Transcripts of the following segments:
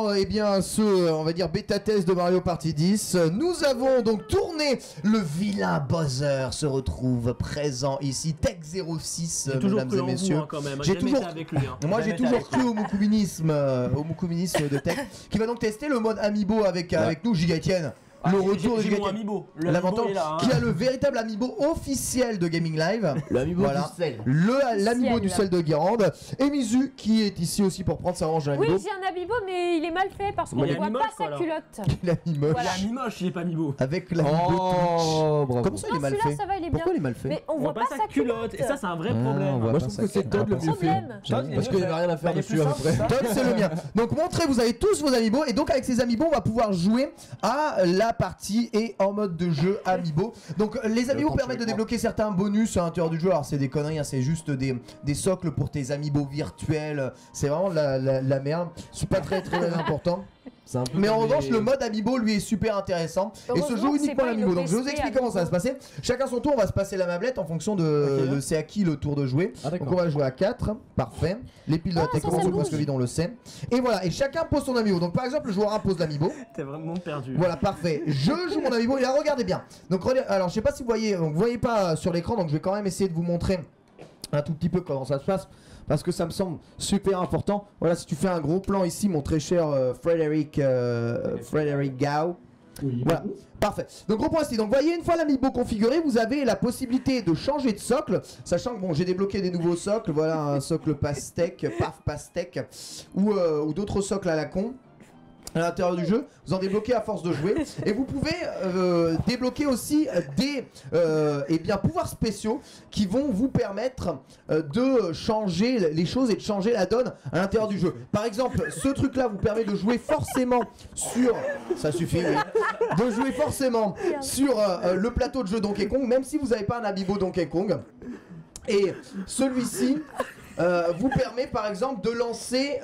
pendant eh bien ce on va dire bêta test de Mario Party 10, nous avons donc tourné. Le vilain Bowser se retrouve présent ici. Tech06, mesdames et messieurs. Hein, quand même. J'ai toujours avec lui, hein. Moi j'ai toujours cru au moucoubinisme de Tech qui va donc tester le mode Amiibo avec nous, Giga Etienne. Le retour de Giga Etienne. Amiibo. Qui a le véritable Amiibo officiel de Gaming Live. L'Amiibo du sel. L'Amiibo du sel de Guérande. Et Mizu qui est ici aussi pour prendre sa revanche de l'Amiibo. Oui, j'ai un Amiibo, mais il est mal fait parce qu'on ne voit pas sa culotte. Il a mis moche. Voilà. Il a mis moche, il est pas Amiibo. Avec l'Amiibo Twitch. Comment ça il est mal fait? Ça va, il est Pourquoi bien. il est mal fait? Mais on voit pas sa culotte. Et ça, c'est un vrai problème. Moi, je trouve que c'est Todd le mieux fait. Parce qu'il n'y avait rien à faire dessus à peu près. Todd, c'est le mien. Donc, montrez, vous avez tous vos Amiibo. Et donc, avec ces Amiibo, on va pouvoir jouer à la partie et en mode de jeu Amiibo. Donc, les Amiibo permettent de débloquer certains bonus à l'intérieur du jeu. Alors, c'est des conneries, hein, c'est juste des socles pour tes Amiibo virtuels. C'est vraiment la merde. C'est pas très important. Mais en revanche, le mode Amiibo lui est super intéressant et se joue uniquement l'Amiibo. Donc je vais vous expliquer comment ça va se passer. Chacun son tour, on va se passer la mablette en fonction de c'est à qui le tour de jouer. Donc on va jouer à 4, parfait. Les piles de la tech commencent presque vide, on le sait. Et voilà, et chacun pose son Amiibo. Donc par exemple, le joueur 1 pose l'Amiibo. T'es vraiment perdu. Voilà, parfait. Je joue mon Amiibo et là, regardez bien. Donc alors je sais pas si vous voyez, donc vous voyez pas sur l'écran, donc je vais quand même essayer de vous montrer un tout petit peu comment ça se passe. Parce que ça me semble super important. Voilà, si tu fais un gros plan ici, mon très cher Frédéric Gao. Oui. Voilà, parfait. Donc gros point ici. Donc voyez, une fois l'Amiibo configuré, vous avez la possibilité de changer de socle. Sachant que bon, j'ai débloqué des nouveaux socles. Voilà, un socle pastèque, pastèque, ou d'autres socles à la con. À l'intérieur du jeu, vous en débloquez à force de jouer et vous pouvez débloquer aussi des pouvoirs spéciaux qui vont vous permettre de changer les choses et de changer la donne à l'intérieur du jeu. Par exemple, ce truc là vous permet de jouer forcément sur ça suffit de jouer forcément sur le plateau de jeu Donkey Kong, même si vous n'avez pas un Amiibo Donkey Kong. Et celui-ci vous permet par exemple de lancer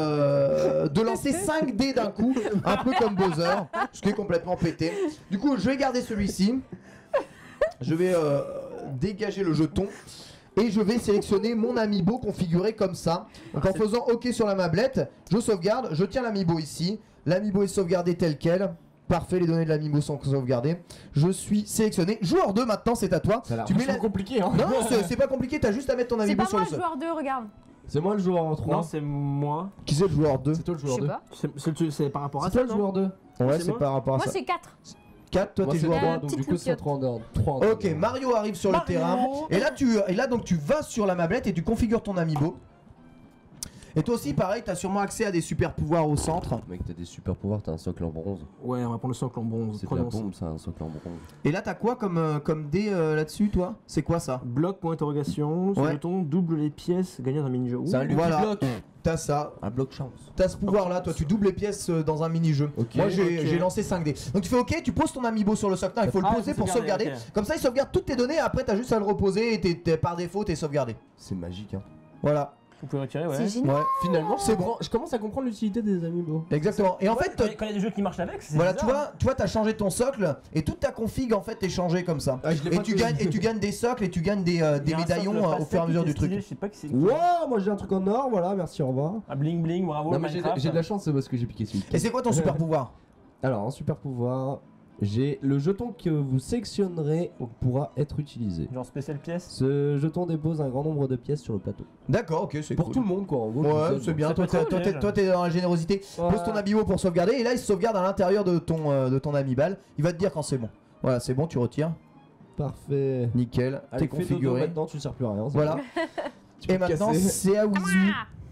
5 dés d'un coup, un peu comme Bowser, ce qui est complètement pété. Du coup, je vais garder celui-ci. Je vais dégager le jeton. Et je vais sélectionner mon Amiibo configuré comme ça. Donc en faisant OK sur la mablette, je sauvegarde, je tiens l'Amiibo ici. L'Amiibo est sauvegardé tel quel. Parfait, les données de l'Amiibo sont sauvegardées. Je suis sélectionné. Joueur 2 maintenant, c'est à toi. Tu mets compliqué hein. Non, c'est pas compliqué, t'as juste à mettre ton Amiibo sur le sol. C'est pas moi le joueur 2, regarde. C'est moi le joueur 3. Non, c'est moi. Qui c'est le joueur 2? C'est toi le joueur 2. C'est par rapport à ça. ça, C'est toi le joueur 2. Ouais, c'est par rapport à ça. Moi c'est 4. 4, toi t'es joueur 3, donc du coup c'est 3 en dehors. Ok, Mario arrive sur le terrain. Et là, tu vas sur la mablette et tu configures ton Amiibo. Et toi aussi, pareil, t'as sûrement accès à des super pouvoirs au centre. Mec, t'as des super pouvoirs, t'as un socle en bronze. Ouais, on va prendre le socle en bronze. C'est de la bombe, ça, un socle en bronze. Et là, t'as quoi comme dé là-dessus, toi? C'est quoi ça? Bloc point interrogation, sur le ton, double les pièces gagnant un mini-jeu. C'est un bloc. T'as ça. Un bloc chance. T'as ce pouvoir là, toi tu doubles les pièces dans un mini-jeu. Moi j'ai lancé 5 dés. Donc tu fais OK, tu poses ton Amiibo sur le socle. Il faut le poser pour sauvegarder. Comme ça il sauvegarde toutes tes données et après t'as juste à le reposer et par défaut t'es sauvegardé. C'est magique hein. Voilà. Vous pouvez retirer, ouais. C'est génial. Ouais. Finalement, c'est bon. Je commence à comprendre l'utilité des Amiibo. Exactement. Et en fait, quand il y a des jeux qui marchent avec, c'est voilà, tu vois, t'as changé ton socle et toute ta config en fait est changée comme ça. Et tu gagnes des socles et tu gagnes des médaillons au fur et à mesure du truc. Je sais pas qui c'est. Wow, moi j'ai un truc en or, voilà, merci, au revoir. Ah bling bling, bravo. Non mais j'ai de la chance, c'est parce que j'ai piqué celui. Et c'est quoi ton super pouvoir? Alors, un super pouvoir. J'ai le jeton que vous sélectionnerez pourra être utilisé. Genre spécial pièce. Ce jeton dépose un grand nombre de pièces sur le plateau. D'accord, ok, c'est pour tout le monde quoi. En gros, ouais, c'est bien. Toi, t'es dans la générosité. Ouais. Pose ton Amiibo pour sauvegarder et là, il se sauvegarde à l'intérieur de ton Amibal. Il va te dire quand c'est bon. Voilà, c'est bon, tu retires. Parfait. Nickel. T'es configuré. Maintenant, tu sers plus à rien. Voilà. Et maintenant, c'est à Wizu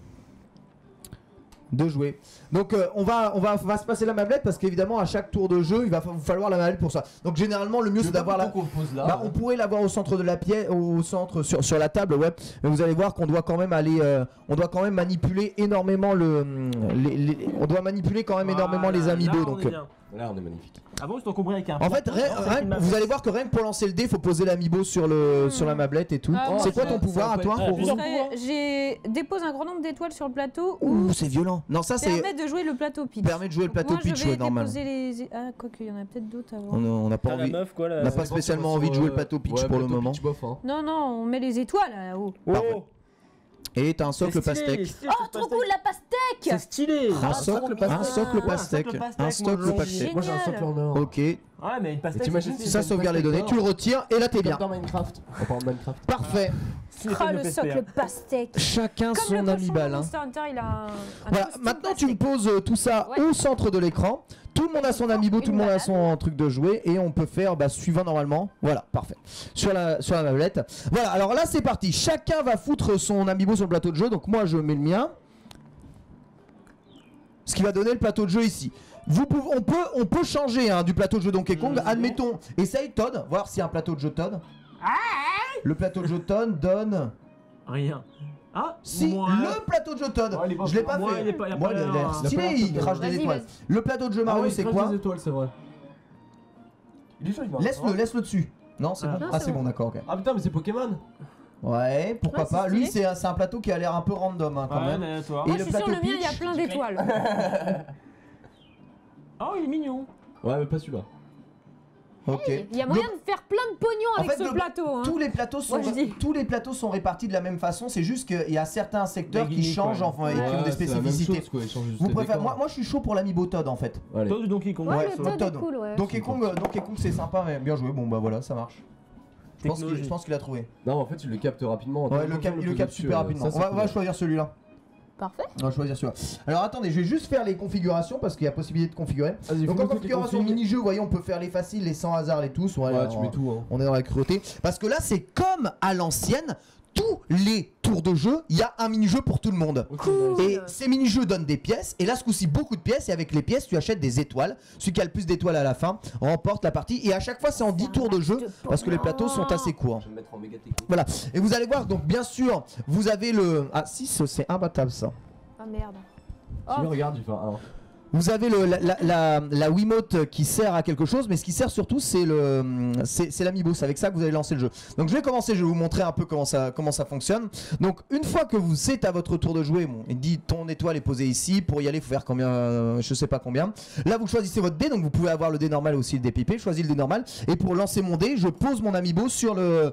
de jouer. Donc on va se passer la mablette parce qu'évidemment à chaque tour de jeu il va vous falloir la mablette pour ça. Donc généralement le mieux c'est d'avoir la on pourrait l'avoir au centre de la pièce, au centre sur la table, ouais. Mais vous allez voir qu'on doit quand même aller on doit quand même manipuler énormément on doit manipuler quand même énormément les Amiibo donc là on est magnifique. Avant je t'encombré avec un. En fait vous allez voir que rien que pour lancer le dé faut poser l'Amiibo sur la mablette et tout. C'est quoi ton pouvoir à toi? J'ai dépose un grand nombre d'étoiles sur le plateau. Ouh c'est violent. Non ça c'est permet de jouer le plateau pitch. Permet de jouer le plateau pitch, ouais, normal. Ah, quoi qu'il y en a peut-être d'autres avant. On n'a pas envie. On n'a pas spécialement envie de jouer le plateau pitch pour le moment. Non, on met les étoiles là-haut. Et t'as un socle pastèque. Oh, trop cool la pastèque. C'est stylé. Un socle pastèque. Un socle pastèque. Génial. Moi j'ai un socle en or. Ok, Ouais, mais une pastèque. T'imagines c'est si ça sauvegarde les données, tu le retires et là t'es bien. Dans Minecraft. On parle de Minecraft. Parfait. Ah, le socle pastèque. Chacun Comme son le cochon amibal. de Hein. Monster Hunter, il a un Voilà, costume maintenant tu me pastèque. poses tout ça Ouais. au centre de l'écran. Tout le monde a son amiibo, tout le monde a son truc de jouet et on peut faire suivant normalement. Voilà, parfait. Sur la tablette. Voilà, alors là c'est parti. Chacun va foutre son amiibo sur le plateau de jeu. Donc moi je mets le mien. Ce qui va donner le plateau de jeu ici. On peut changer du plateau de jeu Donkey Kong. Admettons, essaye Todd, voir s'il y a un plateau de jeu Todd. Le plateau de jeu Todd donne. Rien. Ah, Si, moi. le plateau de jeu Todd. Ouais, il est pas Je l'ai fait. pas Moi, fait. il est pas- il a Moi, pas il a l'air- l'air il a stylé, pas l'air il top, crache des Vas-y, étoiles. vas-y. Le plateau de jeu Mario, c'est quoi? des étoiles, c'est vrai. Il est joli, Mario. Laisse-le dessus. Non, c'est Ah. bon. Non, Ah, c'est c'est bon. bon, d'accord, ok. Ah putain, mais c'est Pokémon. Ouais, pourquoi Ouais, c'est pas. Lui, stylé. c'est un plateau qui a l'air un peu random quand Ouais, même. mais toi. Et Moi, le je suis sûr, plateau le mien, il y a Peach, plein d'étoiles. Oh, il est mignon. Ouais, mais pas celui-là. Ok. Il y a moyen de faire plein de pognon En avec fait, ce plateau. Hein. Tous les plateaux sont répartis de la même façon. C'est juste qu'il y a certains secteurs Des qui gimmicks, changent ouais. enfin, et qui ont des spécificités. Vous préférez... moi, je suis chaud pour l'amiibo Todd en fait. Allez. Toi du Donkey Kong. Ouais, Ouais, le sur Todd Todd. est cool, ouais. Donkey Kong c'est sympa, mais bien joué. Bon bah voilà, ça marche. Je Technologie. pense qu'il a trouvé. Non, en fait, il le capte rapidement. Ouais, il le capte super rapidement. On va choisir celui-là. Parfait. On va choisir celui-là. Alors attendez, je vais juste faire les configurations parce qu'il y a possibilité de configurer. Vas-y, Donc fais-nous en toutes les configuration configs. mini-jeu, vous voyez, on peut faire les faciles, les sans hasard, les tous. Ouais, Ouais, tu mets tout, hein. On est dans la cruauté. Parce que là, c'est comme à l'ancienne, tous les tours de jeu, il y a un mini-jeu pour tout le monde. Cool. Et ces mini-jeux donnent des pièces, et là ce coup-ci beaucoup de pièces, et avec les pièces tu achètes des étoiles. Celui qui a le plus d'étoiles à la fin remporte la partie, et à chaque fois c'est en 10 tours de jeu, parce que les plateaux sont assez courts. Je vais me mettre en méga technique. Voilà, et vous allez voir, donc bien sûr, vous avez le... Ah si, c'est imbattable ça. Ah merde. Si, Oh. regarde, il fait un. Vous avez la Wiimote qui sert à quelque chose, mais ce qui sert surtout c'est l'amiibo, c'est avec ça que vous allez lancer le jeu. Donc je vais commencer, je vais vous montrer un peu comment ça fonctionne. Donc une fois que c'est à votre tour de jouer, bon, il dit ton étoile est posée ici, pour y aller il faut faire combien, je sais pas combien. Là vous choisissez votre dé, donc vous pouvez avoir le dé normal aussi le dé pipé, je choisis le dé normal, et pour lancer mon dé, je pose mon amiibo sur le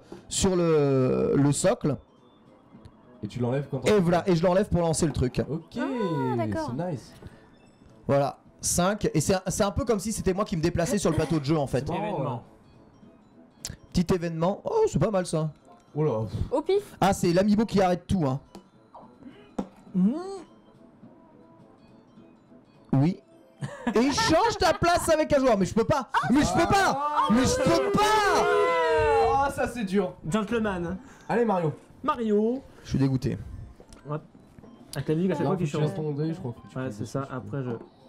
socle, Et tu l'enlèves quand et voilà, et je l'enlève pour lancer le truc. Ok, d'accord. c'est nice. Voilà, 5, et c'est un peu comme si c'était moi qui me déplaçais sur le plateau de jeu en fait. C'est marrant, Événement. Petit événement, oh c'est pas mal ça. Oh là. Au pif. Ah c'est l'amiibo qui arrête tout hein. Oui. Et il change ta place avec un joueur, mais je peux pas. Mais je peux pas. Mais je peux pas. Ah, ça c'est dur. Gentleman. Allez, Mario. Mario. Je suis dégoûté. Avec la musique à chaque Non, fois qu'il tu change. laisses ton dé, je crois. Ouais, c'est ça. Après, je.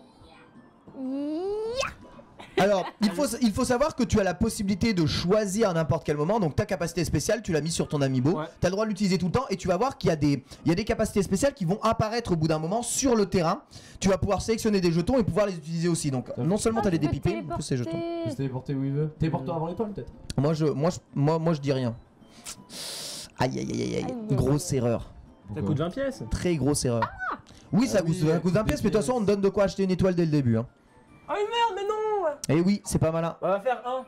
Alors, il faut savoir que tu as la possibilité de choisir à n'importe quel moment. Donc ta capacité spéciale, tu l'as mis sur ton amiibo. Ouais. Tu as le droit de l'utiliser tout le temps et tu vas voir qu'il y a des capacités spéciales qui vont apparaître au bout d'un moment sur le terrain. Tu vas pouvoir sélectionner des jetons et pouvoir les utiliser aussi. Donc non seulement tu as les dépipés, mais en plus ces jetons. Il se téléporter où il veut. Téléporte-toi avant l'étoile, peut-être. Moi je dis rien. Aïe aïe aïe aïe aïe. Aïe. Grosse erreur. Ça coûte 20 pièces. Très grosse erreur. Oui, ça Ah oui, coûte 20 pièces, mais de toute façon on te donne de quoi acheter une étoile dès le début. Hein. Ah oui, merde, mais non. Et oui, c'est pas malin. On va faire un.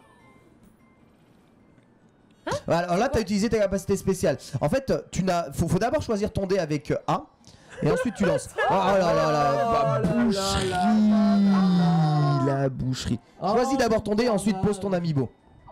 Alors là, t'as utilisé ta capacité spéciale. En fait, faut d'abord choisir ton dé avec A. Et ensuite tu lances. Oh là là là, boucherie. La boucherie. Choisis d'abord ton dé et ensuite pose ton amiibo.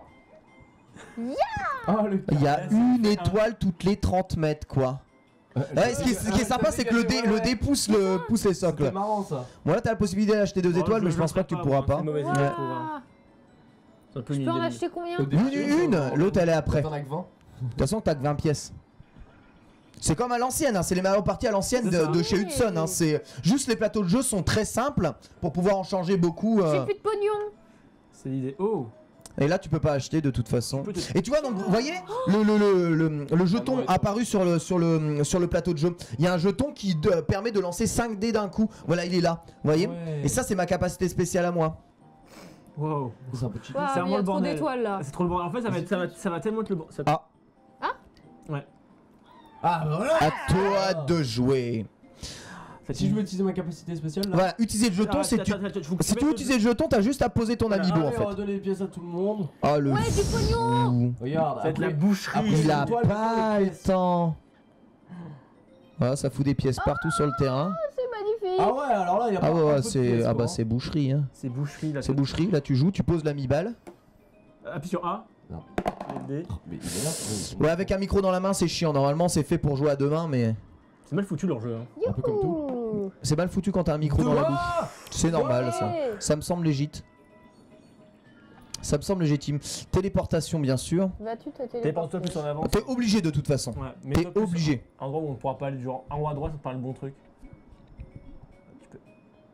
Ah, le Il y a une étoile toutes les 30 mètres quoi. Ouais, ce qui est sympa, c'est que le dé pousse les socles. C'est marrant ça. Bon là t'as la possibilité d'acheter 2 étoiles, mais je pense pas que tu pourras pas. C'est une mauvaise idée, Ouais. je trouve, hein. C'est un peu Je une peux en idée. acheter combien? Une, l'autre elle est après. T'en as que 20. De toute façon t'as que 20 pièces. C'est comme à l'ancienne, hein, c'est les Mario Party à l'ancienne C'est ça. de chez Hudson. Hein, c'est juste les plateaux de jeu sont très simples pour pouvoir en changer beaucoup. J'ai plus de pognon. C'est l'idée. Oh. Et là tu peux pas acheter de toute façon. Tu peux Et tu vois donc vous voyez le jeton apparu sur le plateau de jeu. Il y a un jeton qui permet de lancer 5 dés d'un coup. Voilà, il est là. Vous voyez? Ouais. Et ça c'est ma capacité spéciale à moi. Wow. C'est un peu cheaté. Waouh, C'est mais il y vraiment a le trop bordel. d'étoiles là. C'est trop le bordel. En fait, ça va tellement être le bordel. Ah. Ouais. Ah, bah voilà. À toi de jouer. Si je veux utiliser ma capacité spéciale là. Voilà, utiliser le jeton, c'est tu. Si tu veux utiliser le jeton, t'as juste à poser ton amiibo en Allez, on va fait. donner les pièces à tout le monde. Ah le Ouais, du pognon. fou. Regarde. Ça va être la après- boucherie. après- Il a Étoile, pas le temps. Voilà, ça fout des pièces partout sur le terrain. C'est magnifique. Ah ouais, alors là, il y a pas Ah ouais, un peu de pièces, quoi. c'est boucherie. Hein. C'est boucherie là. C'est boucherie, là tu joues, tu poses la mi-balle. Appuie sur A. Non. D. Mais il est là. Ouais, avec un micro dans la main, c'est chiant. Normalement, c'est fait pour jouer à deux mains, mais C'est mal foutu leur jeu. Hein. Un peu comme tout. Ouh. c'est mal foutu quand t'as un micro dans la bouche. C'est normal, ça. Ouais. Ça me semble légitime. Ça me semble légitime. Téléportation, bien sûr. Vas-tu te Téléporte-toi plus en avant. T'es obligé de toute façon. Ouais, mais T'es toi, plus obligé. Un endroit où on pourra pas aller, genre en haut à droite, ça te parle le bon truc. Tu peux.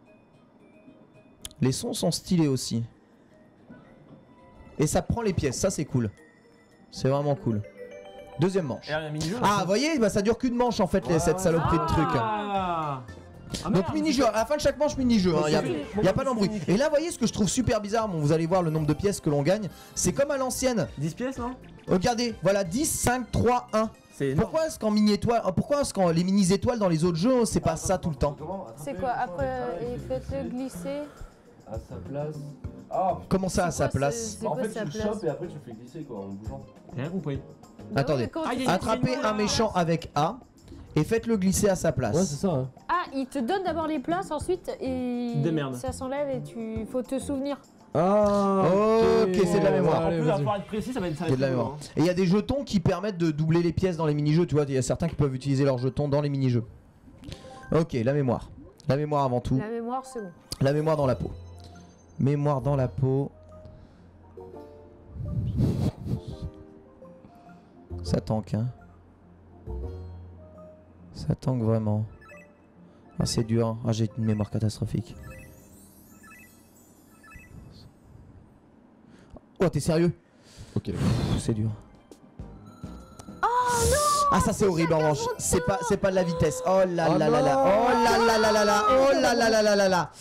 Les sons sont stylés aussi. Et ça prend les pièces, ça c'est cool. C'est vraiment cool. Deuxième manche. Et là, il y a un mini-jeu. Ah, vous voyez, bah, ça dure qu'une manche en fait, cette saloperie de trucs. Ah. Ah, Donc merde, mini-jeu, à la fin de chaque manche mini-jeu, Mais il c'est- n'y a pas d'embrouille. Et là, vous voyez ce que je trouve super bizarre, bon, vous allez voir le nombre de pièces que l'on gagne. C'est comme à l'ancienne. 10 pièces, non? Regardez, voilà, 10, 5, 3, 1. C'est énorme. Pourquoi est-ce qu'en mini-étoile, pourquoi est-ce qu'en les mini-étoiles dans les autres jeux, c'est pas ça tout le temps? C'est quoi après faites-le glisser. À sa place. Ah, Comment ça à sa quoi, place? c'est en quoi fait, sa tu le place? chopes et après tu le fais glisser quoi en bougeant. J'ai rien compris. Attendez. Bah ouais, Ah, il y a quand une- Attrapez un méchant avec A et faites-le glisser à sa place. Ouais, c'est ça. Hein. Ah, il te donne d'abord les places, ensuite Démerde. ça s'enlève et faut te souvenir. Ah, Ok, c'est de la mémoire. En Allez, plus, à vas-y. pouvoir être précis, ça va être ça. Il y a de la mémoire. Et il y a des jetons qui permettent de doubler les pièces dans les mini-jeux, tu vois, il y a certains qui peuvent utiliser leurs jetons dans les mini-jeux. Ok, la mémoire. La mémoire avant tout. La mémoire, c'est bon. La mémoire dans la peau. Mémoire dans la peau. Ça tank, hein. Ça tank vraiment. Ah, c'est dur. Hein. Ah, j'ai une mémoire catastrophique. Oh, t'es sérieux? Ok. Pff, c'est dur. Ah, ça c'est horrible en revanche. C'est pas de la vitesse. Oh là Oh là là là. non. Oh là là là là là. Oh là là là là là là.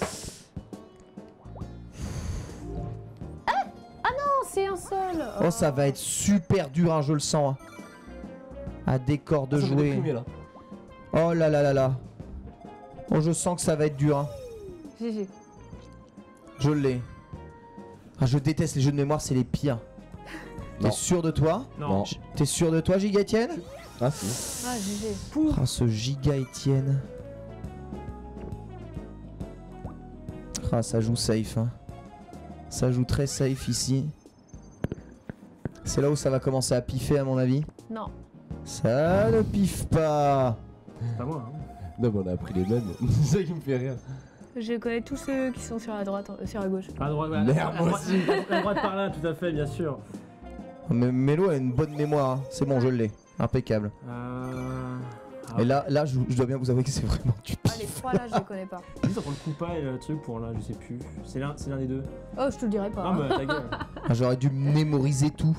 Non, c'est un seul. Oh, ça va être super dur, hein, je le sens. Hein. À décor de Ça me jouer. déprimait, là. Oh là là là là. Oh, je sens que ça va être dur. Hein. GG. Je l'ai. Ah, je déteste les jeux de mémoire, c'est les pires. T'es Non. sûr de toi? Non. T'es sûr de toi, Giga Etienne? Ah si. Ah, GG. Ah, ce Giga Etienne. Ah, ça joue safe. Hein. Ça joue très safe ici. C'est là où ça va commencer à piffer, à mon avis. Non. Ça ne piffe pas. C'est pas moi. Hein. Non, mais on a appris les mêmes. C'est ça qui me fait rire. Je connais tous ceux qui sont sur la droite, sur la gauche. À droite, ouais. Merde, à moi droite, à droite par là, tout à fait, bien sûr. Mais Mélo a une bonne mémoire. Hein. C'est bon, je l'ai. Impeccable. Ah, Et là je dois bien vous avouer que c'est vraiment du Ah, les trois là, je les connais pas. Juste entre le coupa et le truc pour là, je sais plus. C'est l'un des deux. Oh, je te le dirai pas. Ah, hein. bah ta gueule. Ah, j'aurais dû mémoriser tout.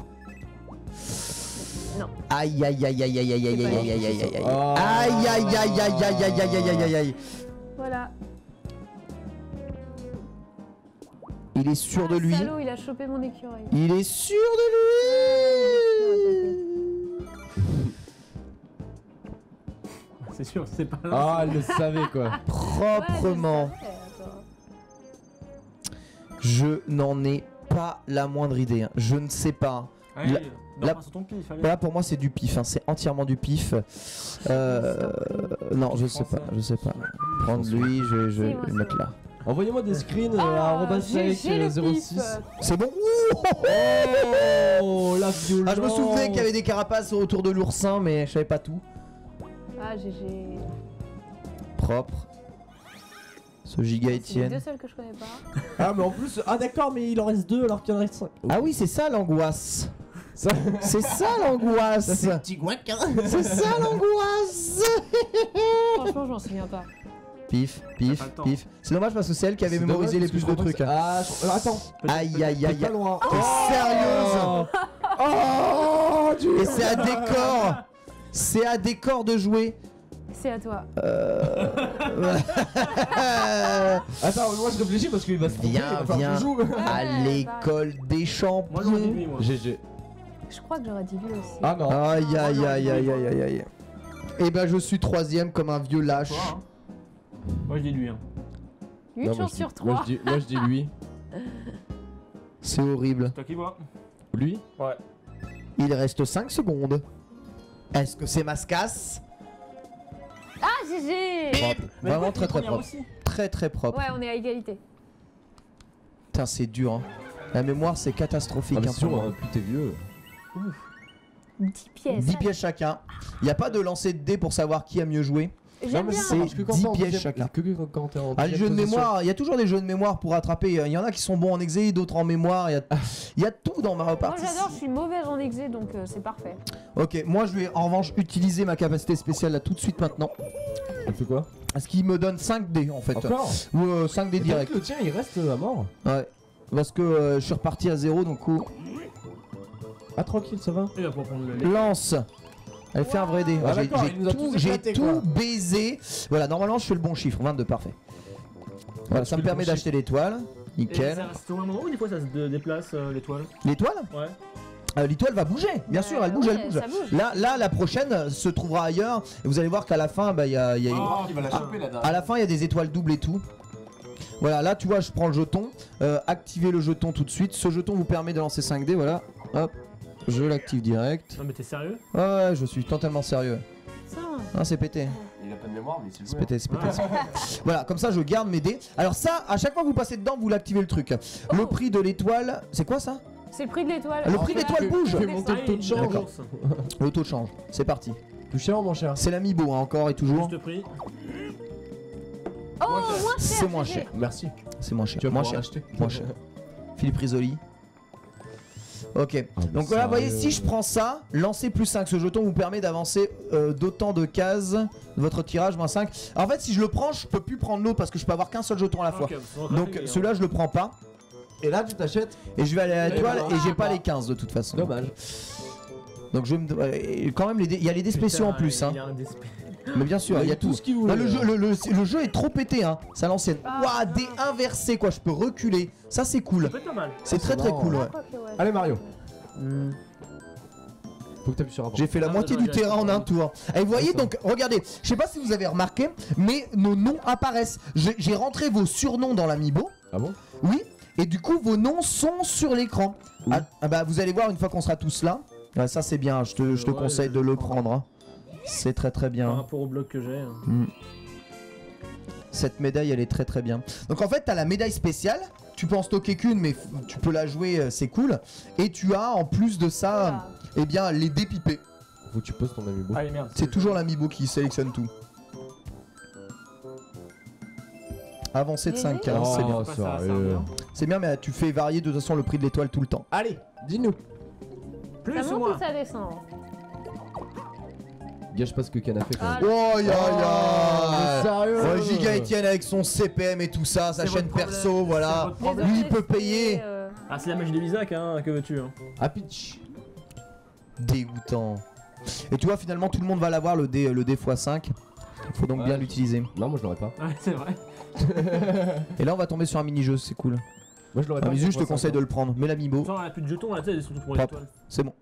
Non. Aïe aïe aïe aïe aïe aïe aïe aïe aïe aïe aïe aïe. Oh. Aïe aïe aïe aïe aïe aïe aïe aïe aïe aïe. Voilà. Il est sûr de lui. Salaud, il a chopé mon écureuil. Il est sûr de lui. C'est sûr, c'est pas là. Ah, elle le savait quoi. Proprement. Ouais, je savais, attends. Je n'en ai pas la moindre idée. Hein. Je ne sais pas. Allez, la- dors la- pas sur ton pif, allez. Là pour moi c'est du pif. Hein. C'est entièrement du pif. Non, je sais pas. Je sais pas. Prendre lui, je vais Si, moi, le mettre là. Envoyez-moi des screens Ah, à GG le pif. 06. C'est bon. Oh, la violence. Ah, je me souvenais qu'il y avait des carapaces autour de l'oursin, mais je savais pas tout. Ah, GG. Propre. Ce Giga C'est les Etienne. deux seuls que je connais pas. Ah, mais en plus, ah d'accord, mais il en reste 2 alors qu'il en reste 5. Ah oui, c'est ça l'angoisse. Ça, C'est ça l'angoisse. ça fait petit guac, hein. C'est ça l'angoisse. Franchement, je m'en souviens pas. Pif, T'as pif, pas le temps. pif. C'est dommage parce que c'est elle qui avait C'est mémorisé dommage les plus parce de que je trucs. crois Hein. que c'est- Ah, attends. Aïe aïe T'es aïe pas aïe. loin. T'es sérieuse? Oh, Et c'est à décor. C'est à décor de jouer. C'est à toi. Attends, moi je réfléchis parce qu'il va se tromper, Viens, il va falloir viens. que je joue. À l'école des Moi j'aurais dit champions. lui, moi. GG. Je crois que j'aurais dit lui aussi. Ah non. Aïe aïe aïe aïe aïe aïe aïe. Et ben je suis troisième comme un vieux lâche. Toi, hein. Moi je dis lui. Hein. Une Non, moi, chance je dis- sur Moi trois. je dis lui. C'est horrible. Toi qui vois. Lui. Ouais. Il reste 5 secondes. Est-ce que c'est Mascas? Ah, GG. Propre. Vraiment très très propre. Très très propre. Ouais, on est à égalité. Putain, c'est dur. Hein. La mémoire, c'est catastrophique. Ah, mais hein, sûr, pour moi. plus t'es vieux. 10 pièces. 10 pièces chacun. Il n'y a pas de lancer de dés pour savoir qui a mieux joué. J'aime bien. c'est 10 pièces chacun. Que quand t'es en Ah, les jeux de mémoire, il y a toujours des jeux de mémoire pour rattraper. Il y en a qui sont bons en exé, d'autres en mémoire. Il y a tout dans Mario Moi Party. j'adore, je suis mauvaise en exé donc c'est parfait. Ok, moi je vais en revanche utiliser ma capacité spéciale là tout de suite maintenant. Elle fait quoi? Parce qu'il me donne 5 dés en fait. Encore? Ou 5 dés direct. Le tien il reste à mort. Ouais. Parce que je suis reparti à 0 donc coup. Ah tranquille, ça va. Il va pas prendre le lait. Lance. Elle fait un vrai dé. Ah, J'ai d'accord, il nous a tous j'ai éclaté, tout quoi. baisé. Voilà, normalement je fais le bon chiffre, 22, parfait. Voilà, ça me permet d'acheter l'étoile. Et Nickel. c'est au même moment ou des fois ça se déplace l'étoile? L'étoile Ouais. L'étoile va bouger, bien sûr, elle bouge, Ouais, elle bouge. ça bouge. Là, la prochaine se trouvera ailleurs. Et vous allez voir qu'à la fin, bah, il y a une... Il va la choper la dame. À la fin, il y a des étoiles doubles et tout. Voilà, là, tu vois, je prends le jeton. Activez le jeton tout de suite. Ce jeton vous permet de lancer 5 dés, voilà. Hop, je l'active direct. Non mais t'es sérieux? Ouais, je suis totalement sérieux. Ça. Ah, c'est pété. Il a pas de mémoire, mais c'est C'est pété, c'est pété. Voilà, comme ça, je garde mes dés. Alors ça, à chaque fois que vous passez dedans, vous l'activez le truc. Le prix de l'étoile, c'est quoi ça? C'est le prix de l'étoile. Le prix de l'étoile bouge. Fais monter le taux de change. D'accord. Le taux de change, c'est parti. Plus cher ou moins cher? C'est l'amiibo, hein, encore et toujours. Juste prix. Oh, moins cher. C'est moins GG. cher. Merci. C'est moins cher. Tu vas Moins pouvoir cher. l'acheter. Moins cher. Philippe Risoli. Ok. mais Donc voilà, vous voyez, sérieux. si je prends ça, lancer plus 5, ce jeton vous permet d'avancer d'autant de cases de votre tirage, moins 5. Alors, en fait, si je le prends, je peux plus prendre l'autre parce que je peux avoir qu'un seul jeton à la fois. Ok, Donc celui-là, je le prends pas. Et là tu t'achètes. Et je vais aller à Et l'étoile voilà. et j'ai pas les 15 de toute façon. Dommage. Donc je vais me... quand même, il y a les dés spéciaux en plus. Hein. Il y a un dés spéciaux. Mais bien sûr, il y a tout. ce qu'il Là, voulait. le jeu est trop pété, hein. C'est à l'ancienne. Ah. Ouah, dés inversés, quoi. Je peux reculer. Ça, c'est cool. Ça peut être pas mal. C'est Ah, très c'est très marrant. cool, ouais. Ah, quoique, ouais. Allez Mario. Faut que t'appuies sur rapport. J'ai fait la Ah, moitié non, du j'ai terrain en acheté. un tour. Et vous voyez, ça. donc, regardez, je sais pas si vous avez remarqué, mais nos noms apparaissent. J'ai rentré vos surnoms dans l'amiibo. Ah bon? Oui. Et du coup, vos noms sont sur l'écran. Oui. Bah, vous allez voir une fois qu'on sera tous là. Ouais, ça, c'est bien. Je te Ouais, conseille de le prendre. Hein. C'est très très Par bien. rapport au bloc que j'ai. Cette médaille, elle est très très bien. Donc, en fait, t'as la médaille spéciale. Tu peux en stocker qu'une, mais tu peux la jouer, c'est cool. Et tu as, en plus de ça, eh bien, les dépipés. Faut que tu poses ton amiibo. Allez merde. C'est toujours l'amiibo qui sélectionne tout. Avancé de 5 cases, Oh, c'est bien. Pas ça, ça, sérieux. bien. C'est bien, mais tu fais varier de toute façon le prix de l'étoile tout le temps. Allez, dis-nous. Plus Ça ou monte moins. ou ça descend? Gâche pas ce que Ken a fait quand Ah, même. Oh, ya mais sérieux. Ouais, Giga Etienne avec son CPM et tout ça, sa C'est chaîne votre problème. perso, voilà. C'est votre Les problème. Lui, il peut ODST, payer. Ah c'est la magie des Isaac hein, que veux-tu hein. Ah pitch. Dégoûtant. Et tu vois, finalement, tout le monde va l'avoir le D x5. Faut donc Ouais, bien je- l'utiliser. Non, moi je l'aurais pas. Ouais c'est vrai. Et là, on va tomber sur un mini-jeu, c'est cool. Moi je l'aurais Un pas. mini-jeu, je te conseille de le prendre. Mais l'amiibo, Sans elle a plus de jetons là tu sais, elle est surtout pour Propre. l'étoile. c'est bon.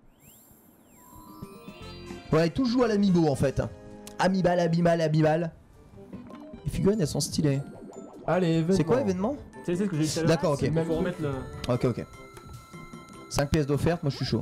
Ouais, tout joue à l'amiibo en fait. Amiibo, amiibo. Les figurines, elles sont stylées. Allez, événement. C'est quoi l'événement? C'est ce que j'ai dit tout à l'heure. D'accord, ok. Il faut remettre le. Ok, ok. 5 pièces d'offerte, moi je suis chaud.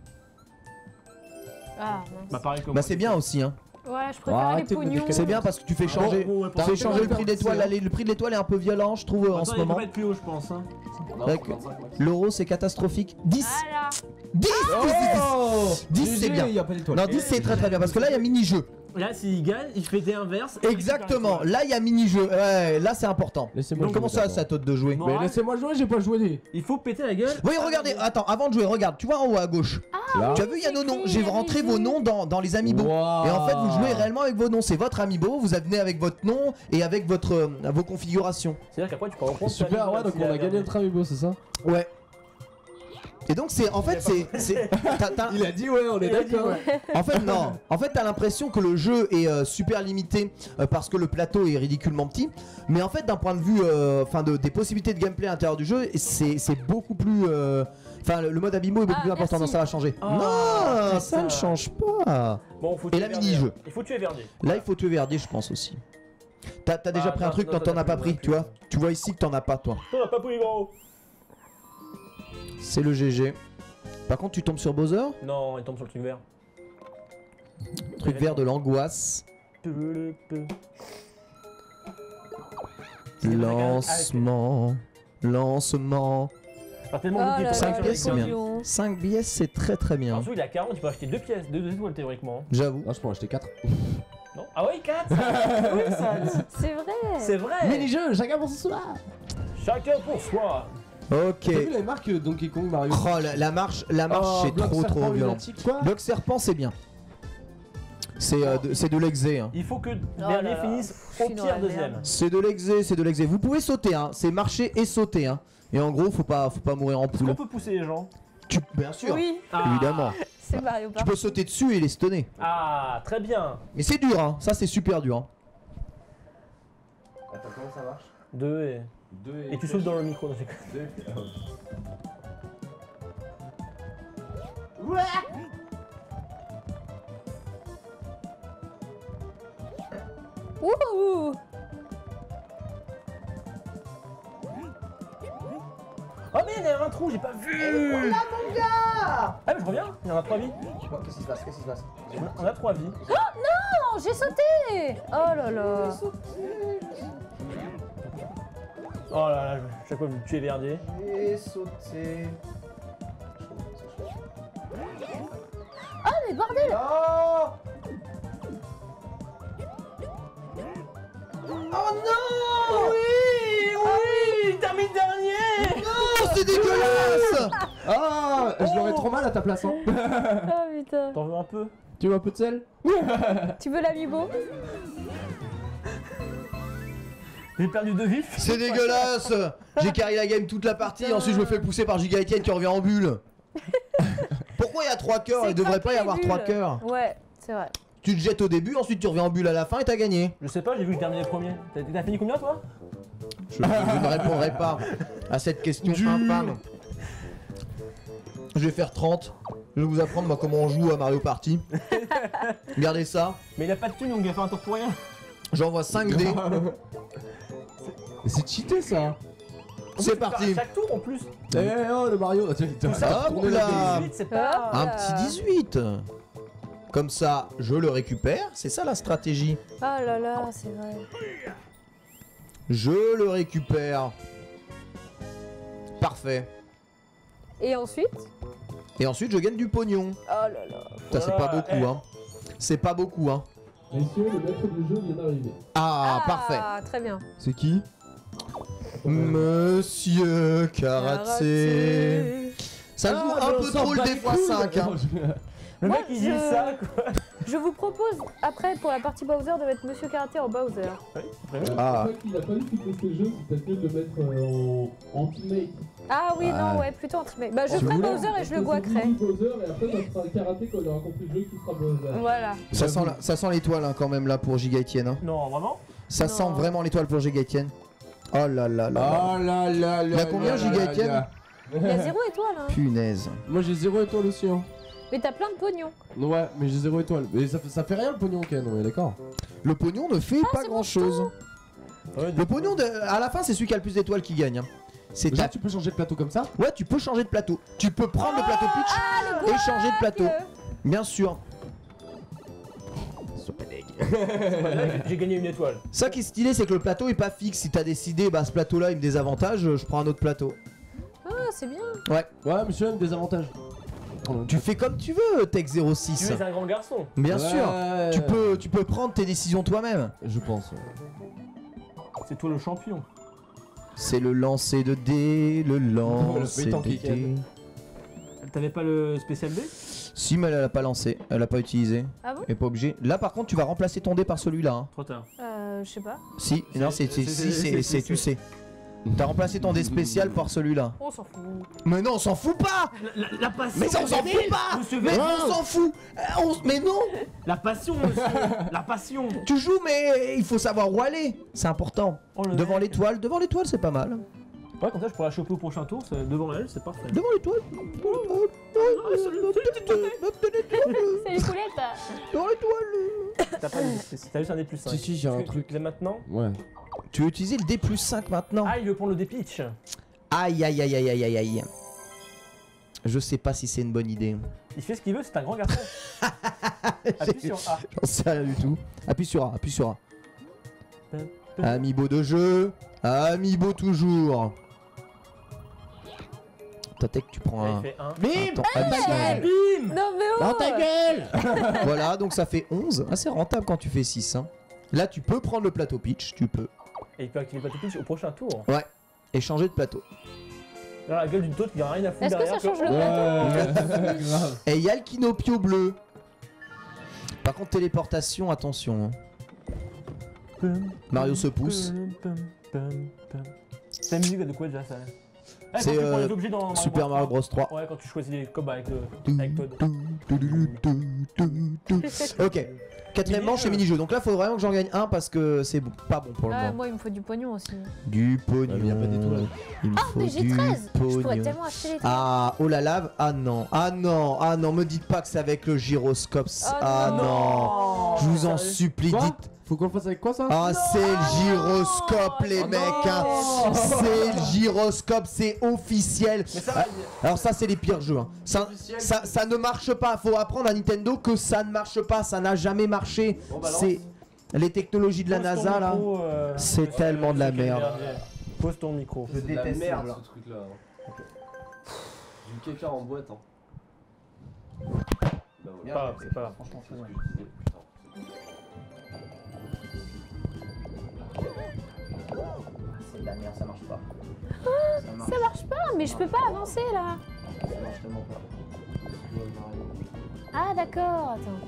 Ah, Bah pareil comme Bah c'est bien aussi, hein. ouais, je préfère les arrêtez de me dire pognons. qu'elle C'est bien parce que tu fais changer. Bon, ouais, Tu fais changer le prix de l'étoile. c'est- Là, le prix de l'étoile est un peu violent, je trouve, en ce moment. Il peut être plus haut je pense hein. Avec- L'euro, c'est catastrophique. 10 Voilà. 10 Oh 10, c'est bien. Il y a pas d'étoile. Non, 10 c'est très très bien parce que là il y a mini-jeu. Là s'il gagne, il fait des inverses. et il Exactement, récupère là il y a mini-jeu. Ouais, là c'est important. Laissez-moi Donc comment jouer, ça, d'accord. ça t'ôte de jouer? Non. Mais laissez-moi jouer, j'ai pas joué. l'étoile. Il faut péter la gueule. Oui, regardez, attends, avant de jouer, regarde, tu vois en haut à gauche. Là. Tu as vu, il y a nos c'est noms. écrit, J'ai il y a rentré des vos noms. noms dans les amiibo. Waouh. Et en fait, vous jouez réellement avec vos noms. C'est votre amiibo, vous venez avec votre nom et avec vos configurations. C'est-à-dire qu'après tu peux reprendre. Super, ouais, donc on a gagné notre amiibo, c'est ça? Ouais. Et donc c'est en fait Il a dit ouais, on est d'accord. en fait non. En fait t'as l'impression que le jeu est super limité parce que le plateau est ridiculement petit. Mais en fait d'un point de vue des possibilités de gameplay à l'intérieur du jeu, c'est beaucoup plus enfin le mode amiibo est beaucoup Ah, plus important, merci. donc ça va changer. Ah, non, c'est ça ne ça. change pas. Bon, faut Et tuer la Verdier. mini-jeu. Il faut tuer Verdier. Là il faut tuer Verdier, je pense aussi. T'as déjà pris un non, truc non, dont t'en t'as as pas plus, pris, ouais. tu vois. Tu vois ici que t'en as pas toi. On a pas pris gros. C'est le GG. Par contre tu tombes sur Bowser, Non, il tombe sur le truc vert. truc vert de l'angoisse. Lancement. Lancement. Pas tellement Oh bloqué là pour cinq là, ça, pièces, avec c'est quoi. bien. mignon. 5 billets, c'est très très bien. En dessous, il est à 40, tu peux acheter 2 pièces, 2 étoiles théoriquement. J'avoue. Ah, je peux en acheter 4. Non? Ah oui, 4 Oui, ça. C'est vrai. C'est vrai. Mini-jeu, chacun pour son soir. Chacun pour soi. Ok. T'as vu les marques Donkey Kong Mario? Oh, la marche Oh, c'est bloc trop serpent trop violent. lunatique, quoi. Bloc serpent, c'est bien. C'est de l'exé. Hein. Il faut que le là dernier là. finisse Je au suis dans pire la deuxième. merde. C'est de l'exé, c'est de l'exé. Vous pouvez sauter, hein. C'est marcher et sauter, hein. Et en gros, faut pas mourir en Est-ce poule. qu'on peut pousser les gens? Bien sûr. Oui, Ah. Évidemment. c'est Mario Tu Party. peux sauter dessus et les stunner. Ah, très bien. Mais c'est dur, hein. Ça, c'est super dur. Hein. Attends, comment ça marche? 2 et... 2 Et tu sautes dans le micro. Ouh. Oh mais il y a un trou, j'ai pas vu. Voilà, mon gars. Ah mais je reviens, il y en a 3 vies. Qu'est-ce qui se passe? Qu'est-ce qui se passe? On a 3 vies. Non, j'ai sauté. Oh là là. Oh là là, chaque fois vous me tuez Verdier. J'ai sauté. Ah mais bordel. Oh! Oh non! Oui, oui, termine dernier. Non, c'est dégueulasse! Ah, je l'aurais trop mal à ta place, hein. Oh putain. T'en veux un peu? Tu veux un peu de sel? Tu veux l'amiibo? J'ai perdu 2 vifs. C'est dégueulasse! J'ai carry la game toute la partie, ensuite je me fais pousser par Giga Etienne qui revient en bulle. Pourquoi il y a 3 cœurs? Il devrait pas y avoir 3 cœurs. Ouais, c'est vrai. Tu te jettes au début, ensuite tu reviens en bulle à la fin et t'as gagné. Je sais pas, j'ai vu que je terminais premier. T'as fini combien toi? Je ne répondrai pas à cette question infâme. Je vais faire 30. Je vais vous apprendre moi, comment on joue à Mario Party. Regardez ça. Mais il a pas de thune donc il a fait un tour pour rien. J'envoie 5 dés. Mais c'est cheaté ça. C'est parti. Chaque tour en plus. Eh oh le Mario. Tiens, Tout ça, Hop là. 18, c'est pas. Un petit 18. Comme ça, je le récupère. C'est ça la stratégie. Oh là là, c'est vrai. Je le récupère. Parfait. Et ensuite? Et ensuite, je gagne du pognon. Oh là là. Ça, c'est pas Voilà, beaucoup, hein. C'est pas beaucoup, hein. Messieurs, le maître du jeu vient d'arriver. Ah, parfait. Ah, très bien. C'est qui? Monsieur Karatsé. Ça joue un peu trop le D x5, hein. Le Moi, mec il dit ça quoi. Je vous propose, après, pour la partie Bowser, de mettre Monsieur Karaté en Bowser. Ah. Il a pas du tout testé le jeu, c'est peut-être mieux de le mettre en teammate. Ah oui, Ah. non, ouais, plutôt en teammate. Bah, je Si ferai vous voulez. Bowser et je le Parce que guaquerai. c'est Bowser et après ça sera le karaté quand il aura compris le jeu qui sera Bowser. Voilà. Ça sent l'étoile hein, quand même là pour Giga Etienne. Hein. Non, vraiment? Ça Non. sent vraiment l'étoile pour Giga Etienne. Oh là là là. là. Oh là là là. Il y a combien, là Giga là Etienne là. Il y a 0 étoile, hein. Punaise. Moi j'ai 0 étoile aussi, hein. Mais t'as plein de pognon. Ouais, mais j'ai 0 étoile. Mais ça fait rien le pognon, Ken, on est d'accord. Le pognon ne fait pas c'est grand chose. Ouais, Le pognon, à la fin, c'est celui qui a le plus d'étoiles qui gagne. Hein. C'est Déjà, ta... tu peux changer de plateau comme ça? Ouais, tu peux changer de plateau. Tu peux prendre le plateau pitch et changer de plateau. Bien sûr. J'ai gagné une étoile. Ça qui est stylé, c'est que le plateau est pas fixe. Si t'as décidé, bah ce plateau-là il me désavantage, je prends un autre plateau. Ah, c'est bien. Ouais. Ouais, monsieur, même des avantages. Tu fais comme tu veux, Tech Tu 06. es un grand garçon. Bien sûr. Ouais. Tu peux prendre tes décisions toi-même. Je pense. C'est toi le champion. C'est le lancer de dés, le lancer pétanque de qui dés. ken. T'avais pas le spécial B? Si, mais elle a pas lancé, elle a pas utilisé. Ah bon? Elle est pas obligée. Là, par contre, tu vas remplacer ton dé par celui-là. Hein. Trop tard. Je sais pas. Si, non, c'est tu sais. T'as remplacé ton dé spécial par celui-là. On s'en fout. Mais non, on s'en fout pas. La passion. Mais ça, on s'en fout pas. Monsieur Mais Véran. on s'en fout. Mais non. La passion, monsieur. La passion. Tu joues, mais il faut savoir où aller. C'est important. Oh, le Devant mec. l'étoile, c'est pas mal. Ouais, comme ça je pourrais la choper au prochain tour, devant elle, c'est parfait. Devant l'étoile. C'est les poulettes. Devant l'étoile. T'as juste un D plus 5. Si, si, j'ai un truc. Là maintenant. Ouais. Tu veux utiliser le D plus 5 maintenant. Ah, il veut prendre le D-pitch. Aïe aïe aïe aïe aïe aïe aïe. Je sais pas si c'est une bonne idée. Il fait ce qu'il veut, c'est un grand garçon. Appuie sur A. J'en sais rien du tout. Appuie sur A, appuie sur A. Amiibo de jeu. Amiibo toujours. T'as que tu prends Il un. fait 1. Un temps hallucinant. Bim. Non mais oh Dans ta gueule. Voilà, donc ça fait 11. Ah, c'est rentable quand tu fais 6. Hein. Là, tu peux prendre le plateau pitch, tu peux. Et il peut activer le plateau pitch au prochain tour. Et changer de plateau. Là, la gueule d'une taupe qui a rien à foutre Est-ce que ça derrière. change le plateau Ouais, grave. Et il y a le Kinopio bleu. Par contre, téléportation, attention. Hein. Mario se pousse. C'est la musique de quoi déjà ça? C'est, quand tu prends les objets dans Super Mario Bros 3. Ouais, quand tu choisis les combats avec Toad. Ok. Quatrième manche, c'est mini-jeu. Donc là, faut vraiment que j'en gagne un parce que c'est pas bon pour le Ah, moment. moi il me faut du pognon aussi. Du pognon. Il y a pas d'étoiles. Il me Ah faut mais j'ai du 13. Je pourrais pognon. tellement acheter les 13. Ah, oh la lave. Ah non. Ah non. Ah non. Me dites pas que c'est avec le gyroscope. Oh Ah non. non. Je vous en Sérieux? supplie, Quoi dites. Faut qu'on le fasse avec quoi ça? Ah, c'est le gyroscope, les Oh mecs. non. Hein. C'est le gyroscope, c'est officiel. Mais ça va, Alors ça, c'est les pires jeux. Hein. Ça ne marche pas. Faut apprendre à Nintendo que ça ne marche pas. Ça n'a jamais marché. C'est les technologies de la pose ton NASA là. micro, C'est tellement de la Mickey merde. Verdier. Pose ton micro. C'est de la déteste merde ça. ce truc là. Du caca en boîte. Hein. Bah C'est pas grave, c'est pas grave. Franchement, c'est ce que je disais. Putain. C'est de la merde, ça marche pas. Ça marche pas, mais je peux pas avancer là. Ça marche tellement pas. Ah d'accord, attends.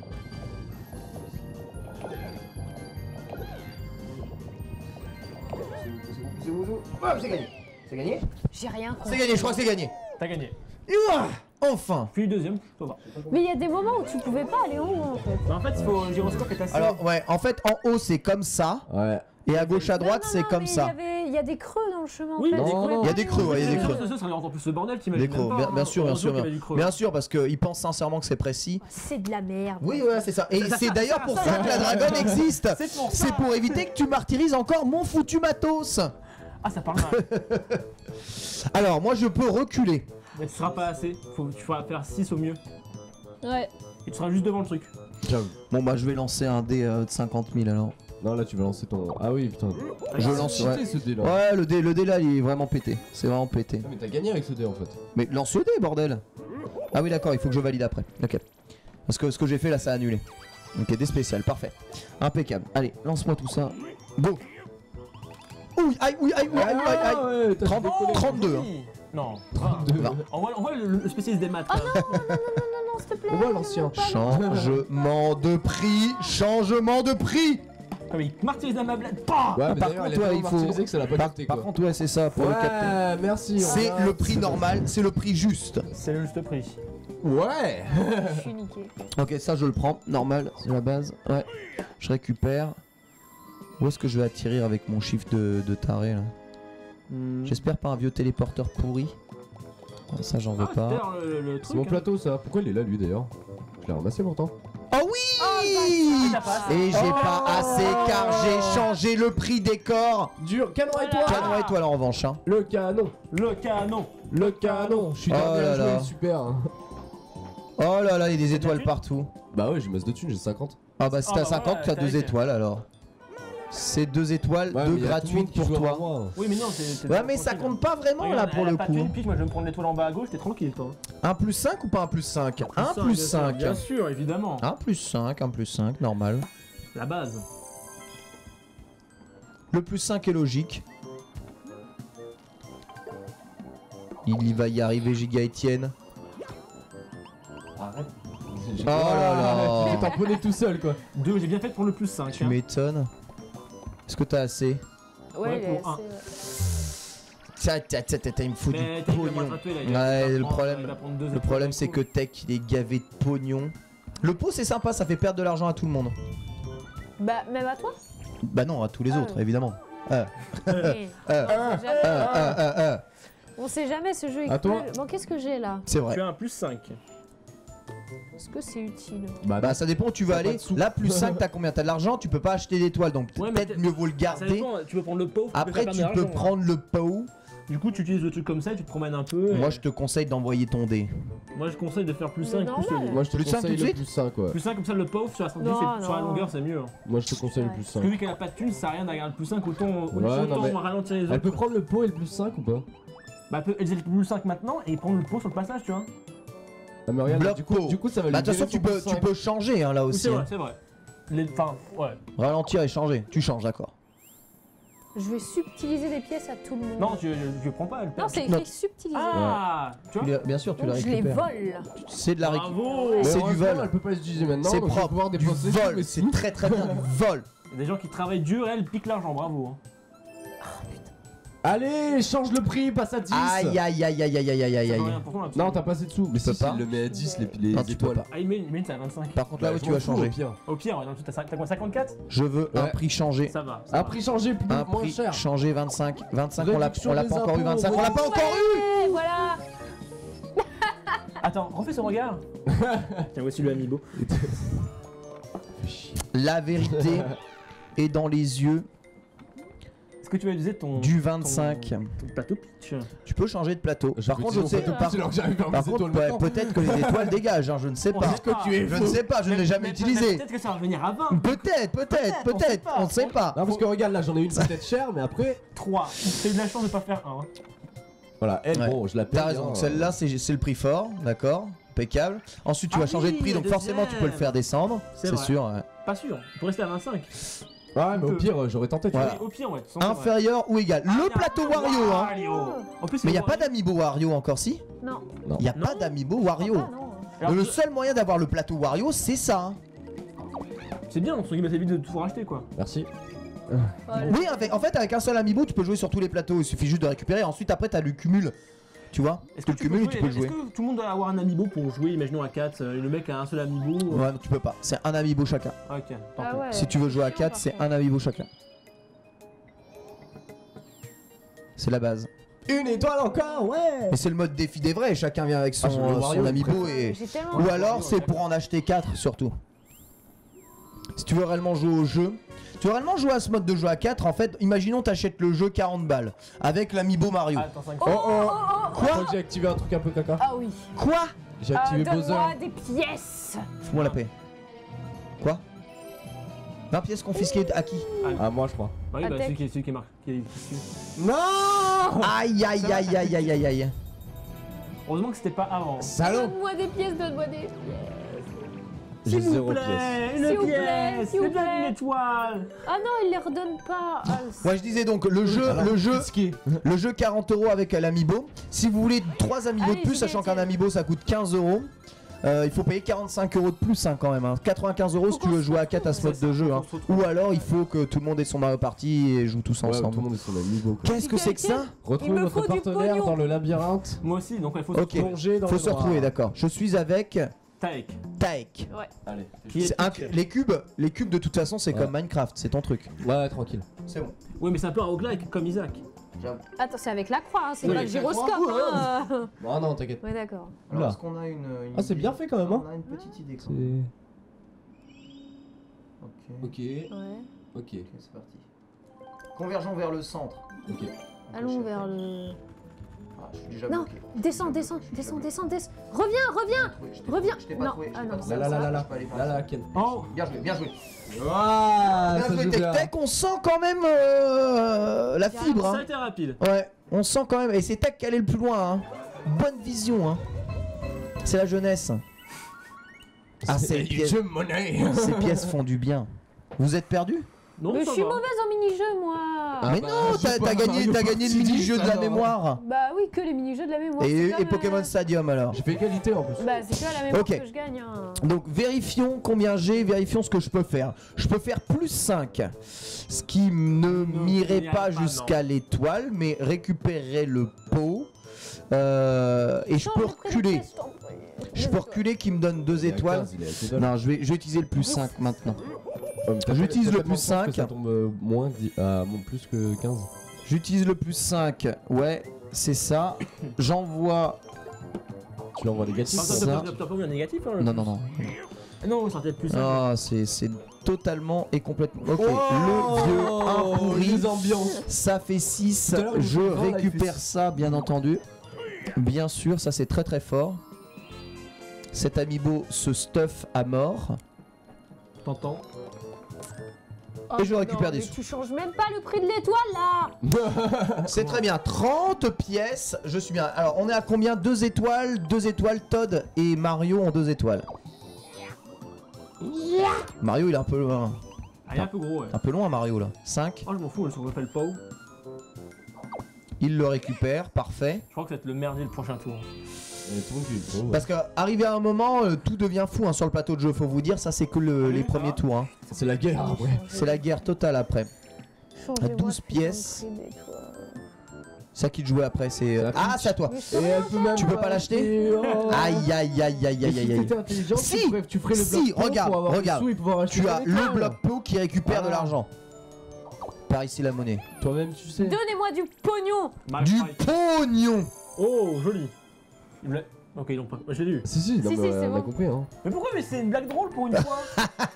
C'est où c'est gagné. C'est gagné. J'ai rien C'est compris. gagné. Je crois que c'est gagné. T'as gagné. Ouah, enfin. Puis deuxième, faut voir. Mais il y a des moments où tu pouvais pas aller en haut en fait. Mais en fait, il faut le gyroscope est assez. Alors ouais, en fait, en haut c'est comme ça, Ouais. et à gauche à droite Non, non, c'est non, comme mais ça. Il y a des creux dans le chemin Oui, en fait. il y a des creux. Il y a des creux, ouais, il y a des creux. Ça rend en plus le bordel, Des t'imagines creux, même pas, bien sûr, bien heureusement sûr, qu'il y avait du creux. bien sûr, parce qu'ils pensent sincèrement que c'est précis. C'est de la merde. Oui, ouais, c'est ça. Et c'est d'ailleurs pour ça que la dragonne existe. C'est pour ça. C'est pour éviter que tu martyrises encore mon foutu matos. Ah, ça parle mal. Alors, moi je peux reculer. Mais ce sera pas assez. Tu feras faire 6 au mieux. Ouais. Et tu seras juste devant le truc. J'avoue. Bon, bah je vais lancer un dé de 50 000 alors. Non, là tu vas lancer ton. Ah oui, putain. Je C'est lance, cheaté, ouais. ce dé là. Ouais, le dé là il est vraiment pété. C'est vraiment pété. Ah, mais t'as gagné avec ce dé en fait. Mais lance le dé, bordel. Ah oui, d'accord, il faut que je valide après. Ok. Parce que ce que j'ai fait là, ça a annulé. Ok, dé spécial, parfait. Impeccable. Allez, lance-moi tout ça. Go. Ouh, aïe, ouh, aïe, ouh, aïe, aïe, aïe. ouais, t'as 30, décollé. 32. Hein. Non, 20. On voit le spécialiste des maths. là. Non, s'il te plaît. On voit l'ancien. Changement de prix. Changement de prix. Comme il martyrise la mablette. Pah Ouais, mais Par d'ailleurs, contre, elle est ouais, tellement il faut- martyrisée que ça l'a pas capté Par quoi. contre, ouais, c'est ça pour le capter. Ouais, merci. C'est on a- le prix normal, c'est le prix juste. C'est le juste prix. Ouais. Je suis niqué. Ok, ça je le prends, normal, c'est la base. Ouais, je récupère. Où est-ce que je vais atterrir avec mon chiffre de taré là? J'espère pas un vieux téléporteur pourri. Ah, ça j'en veux pas. D'ailleurs, le C'est truc. mon hein. plateau ça. Pourquoi il est là lui d'ailleurs? Je l'ai ramassé pourtant. Oh oui! Ça passe. Et j'ai pas assez car j'ai changé le prix des corps. Dur, canon étoile. Canon étoile en revanche. Hein. Le canon. Le canon. Le canon. Je suis Oh dernier là à jouer, là. super. Oh là là, il y a des T'as étoiles vu? partout. Bah ouais, j'ai masse de thunes, j'ai 50. Ah bah si Ah t'as bah 50, voilà, t'as t'as 2 vu. étoiles alors. C'est 2 étoiles, Ouais, 2 mais y a tout le monde gratuites qui pour joue avant toi. moi. Oui, mais non, c'est. Ouais mais ça compte pas vraiment là pour le Pas coup. une pique, moi je vais me prendre l'étoile en bas à gauche, t'es tranquille toi. 1 plus 5 ou pas 1 plus 5? 1 plus 5. Bien sûr, évidemment. 1 plus 5, 1 plus 5, normal. La base. Le plus 5 est logique. Il y va y arriver, Giga Etienne. Arrête. Oh là là. J'ai tamponné tout seul quoi. 2, j'ai bien fait pour le plus 5. Tu m'étonnes. Est-ce que t'as assez? Ouais, il est pour un. Il me faut du Mais t'as vu, il va me pognon. rattraper, là, il Ouais, va le prendre- problème- il va prendre deux Le étoiles problème d'un c'est coup. que Tech il est gavé de pognon. Le pot c'est sympa, ça fait perdre de l'argent à tout le monde. Bah, même à toi. Bah non, à tous les Ah autres ouais. évidemment. Mais on sait jamais ce jeu. À toi. Bon, qu'est-ce que j'ai là? C'est vrai. Tu as un plus 5. Est-ce que c'est utile? Bah ça dépend où tu veux T'as pas aller. de sous. Là plus 5 t'as combien? T'as de l'argent, tu peux pas acheter d'étoiles donc Ouais, mais peut-être mieux vaut le Ça garder. dépend, tu peux prendre le pot. Après tu peux prendre le pot. Du coup, tu utilises le truc comme ça, tu te promènes un peu. Moi et- je te conseille d'envoyer ton dé. Moi, je conseille de faire plus Mais 5, plus normal. le Moi je te Plus cinq conseille tout de le suite plus 5 ouais. Plus 5, comme ça, le pauvre sur la stratégie, Non, sur la non. longueur, c'est mieux. Hein. Moi je te conseille le Ouais. plus Parce 5. que vu qu'elle a pas de thunes, ça sert à rien d'avoir le plus 5, autant non, mais- ralentir les autres. Elle peut prendre le pot et le plus 5 ou pas? Bah, elle peut utiliser le plus 5 maintenant et prendre le pot sur le passage, tu vois. Ah mais regarde, Bloc du pot. coup ça va lui Bah de toute façon virer son tu plus peux 5. changer hein, là Oui, aussi. c'est vrai, hein. c'est vrai. Enfin, ouais. Ralentir et changer. Tu changes, d'accord. Je vais subtiliser des pièces à tout le monde. Non, tu prends pas, elle Non, perd. c'est Non. écrit subtiliser. Ah, tu vois. Bien sûr, tu la Donc je les récupères. vole. C'est de la récup. Bravo. Mais C'est du heureusement, vol. Elle peut pas l'utiliser maintenant. C'est donc je vais propre. pouvoir Du dépenser tous vol. mes C'est sous. très très bien du vol. Il y a des gens qui travaillent dur et elles piquent l'argent, bravo. Hein. Allez, change le prix, passe à 10. Aïe aïe aïe aïe aïe aïe aïe aïe Ça fait aïe. rien pour toi, là-dessus. Non, t'as pas assez de sous. Mais Tu peux si, pas. il le met à 10 les Non, tu peux étoiles. pas. Ah, il met c'est à 25. Par contre là Bah, ouais, je tu vas m'en fous, changer. au pire. Au pire, ouais, t'as quoi, 54? Je veux un Ouais. prix changé. Ça va. Un prix changé, plus Un moins prix cher. changé 25. 25 on l'a Réduction pas des encore eu impôts, 25. On l'a pas encore eu. Ouais, voilà. Attends, refais ce regard. Tiens, voici le amiibo. La vérité est dans les yeux Est-ce que tu vas utiliser ton. du 25. Ton plateau pitch. Tu peux changer de plateau. Par contre, je sais. Par contre, ouais, peut-être que les étoiles dégagent, hein, je ne sais On pas. sait pas. Je ne sais pas, je ne l'ai jamais utilisé. Peut-être que ça va revenir à 20. Peut-être, on ne sait pas. Non, parce que regarde, là j'en ai une peut-être chère, mais après. 3. T'as eu de la chance de pas faire 1. Voilà, elle, Ouais. bon, je la paye. T'as raison, donc celle-là c'est le prix fort, d'accord, impeccable. Ensuite tu Ah vas changer de oui, prix, la donc forcément tu peux le deuxième. faire descendre, C'est c'est vrai. sûr. Ouais. Pas sûr. Il peut rester à 25. Ouais, mais au pire, j'aurais tenté. tu Voilà. vois. Au pire, ouais. sans- Inférieur ou égal. Le plateau Wario, hein. Wario. En plus, Mais il y a pas d'amiibo Wario encore, si? Non. Il y a Non. pas d'amiibo Wario. Ah, non. Alors, Le seul moyen d'avoir le plateau Wario, c'est ça. Hein. C'est bien, entre guillemets, ça évite de tout racheter quoi. Merci. Voilà. Oui, en fait, avec un seul amiibo, tu peux jouer sur tous les plateaux. Il suffit juste de récupérer. Ensuite, après, t'as le cumul. Tu vois? Est-ce que le cumul, tu peux le jouer. Est-ce que tout le monde doit avoir un amiibo pour jouer, imaginons à 4, le mec a un seul amiibo Ouais, non, tu peux pas. C'est un amiibo chacun. Ah, ok, tant Ah pis. ouais. Si tu veux jouer à 4, par c'est contre. un amiibo chacun. C'est la base. Une étoile encore, ouais. Et c'est le mode défi des vrais, chacun vient avec son, Ah, je veux le Wario, son je amiibo et... J'ai tellement. Ou alors c'est pour en acheter 4 surtout. Si tu veux réellement jouer au jeu, tu veux réellement jouer à ce mode de jeu à 4, en fait, imaginons t'achètes le jeu 40 balles avec l'amiibo Mario. Attends, 5 Oh oh. Quoi Je crois que j'ai activé un truc un peu caca. Ah oui. Quoi? J'ai activé Bowser. Donne-moi des pièces. Fous-moi la paix. Quoi? 20 pièces confisquées à qui? Ah, moi je crois. Bah oui, bah, Attaque. celui qui est marqué. Non. Aïe aïe aïe aïe aïe aïe aïe. Heureusement que c'était pas avant. Salaud. Donne-moi des pièces, donne-moi des pièces. J'ai S'il vous 0 plaît, pièce. une S'il vous plaît, pièce, s'il vous c'est bien plaît. une étoile. Ah non, il les redonne pas. Ah, Ouais, je disais donc le jeu Risqué. 40 € avec l'amiibo. Si vous voulez 3 amiibo de Allez, plus, j'y sachant vais, qu'un tiens. amiibo ça coûte 15 €. Il faut payer 45 € de plus hein, quand même. Hein. 95 € si tu veux jouer à 4 à ce mode de jeu. Hein. Ou alors il faut que tout le monde ait son Mario Party et joue tous Ouais, tout ensemble. le monde est son amiibo. Qu'est-ce que c'est que ça? Il Retrouvez me votre faut du partenaire pognon. dans le labyrinthe. Moi aussi, donc il faut Ok. Plonger dans Faut le se noir. retrouver, d'accord. Je suis avec Taek. Taek. Allez. Qui est C'est les cubes de toute façon c'est Ouais. comme Minecraft, c'est ton truc. Ouais, tranquille. C'est bon. Oui, mais c'est un peu un roguelike comme Isaac. Attends, c'est avec la croix, hein, c'est Oui, pas le c'est gyroscope. Hein. Non, non, t'inquiète. Ouais, d'accord. Oula. est-ce qu'on a une Ah, c'est bien fait quand même, hein. On a une petite idée C'est. Ok. Ok. Ouais. Ok. Ok, c'est parti. Convergeons vers le centre. Ok. Allons vers le. Ah, je suis déjà Non, bloqué. descends, descends, descends, descends, descends. Reviens. Reviens. Je t'ai pas Non, trouvé. je ah t'ai non, pas c'est trouvé. Là, Je peux aller par là, ça. Ken. Oh, Bien joué, bien joué. Ah, Bien ça joué joue Tech bien. Tech, on sent quand même la fibre. ça a Hein. été rapide. Ouais, on sent quand même. Et c'est Tech qui allait le plus loin. Hein. Bonne vision. Hein. C'est la jeunesse. Ah, ces pièces font du bien. Vous êtes perdus? Non, Mais je ça suis va. mauvaise en mini-jeu, moi. Ah Mais bah, non, je sais t'as pas, gagné, Mario t'as gagné le Party mini-jeu 10, de la alors. mémoire. Bah oui, que les mini-jeux de la mémoire. Et c'est comme, Pokémon Stadium alors. J'ai fait égalité en plus. Bah c'est que à la mémoire Ok. que je gagne. Hein. Donc vérifions combien j'ai, vérifions ce que je peux faire. Je peux faire plus 5. Ce qui ne m'irait n'irait pas pas, jusqu'à l'étoile, mais récupérer le pot. Et je Non, peux j'ai pris la reculer. pièce, je t'en prie. Je peux reculer qui me donne 2 Il est à étoiles. 15, il est à tes doigts. Non, je vais utiliser le plus 5 maintenant. Ouais, mais t'as j'utilise t'as le tellement plus de chance que 5. Ça tombe plus que 15. J'utilise le plus 5. Ouais, c'est ça. J'envoie. Tu l'envoies négatif. Enfin, Ça. t'as pas vu un négatif hein, le Non, plus. non, non. Non, ça peut-être plus simple. Ah, c'est totalement et complètement. Ok, Oh, le vieux un pourri. les ambiances. Ça fait 6. Tout à l'heure, Je le vent, là, il récupère fait ça, bien entendu. Bien sûr, ça c'est très très fort. Cet amiibo se stuff à mort. T'entends? Oh, Et je récupère non, des mais sous. tu changes même pas le prix de l'étoile là. C'est très bien. 30 pièces. Je suis bien. Alors, on est à combien? 2 étoiles. 2 étoiles. Todd et Mario ont 2 étoiles. Mario, il est un peu loin. Ah, il est un peu gros, ouais. Un peu loin, Mario là. 5. Oh, je m'en fous, on s'appelle Pau. Il le récupère. Parfait. Je crois que ça va être le merdier le prochain tour. Parce qu'arrivé à un moment, tout devient fou hein, sur le plateau de jeu. Faut vous dire, ça c'est que les premiers tours. Hein. C'est la guerre après. C'est la guerre totale après. Changez-moi 12 de pièces. prix d'étoile. Ça qui te jouait après, c'est. C'est la Ah, c'est à toi. Mais je Et peux elle rien peut même Tu peux pas l'acheter Oh. Aïe aïe aïe aïe Mais aïe si aïe aïe. t'étais intelligent, Si, tu ferais le si, bloc pot regarde, pour avoir regarde. des sous et pouvoir acheter Tu as ton le étoile. bloc pot qui récupère de Ah. l'argent. Par ici la monnaie. Toi-même, tu sais. Donnez-moi du pognon. Mal Du strike. pognon. Oh, joli. Il me l'a- Ok, ils l'ont pas. J'ai lu. Si, non, Si, mais c'est on a bon. compris, hein. Mais pourquoi? Mais c'est une blague drôle pour une fois.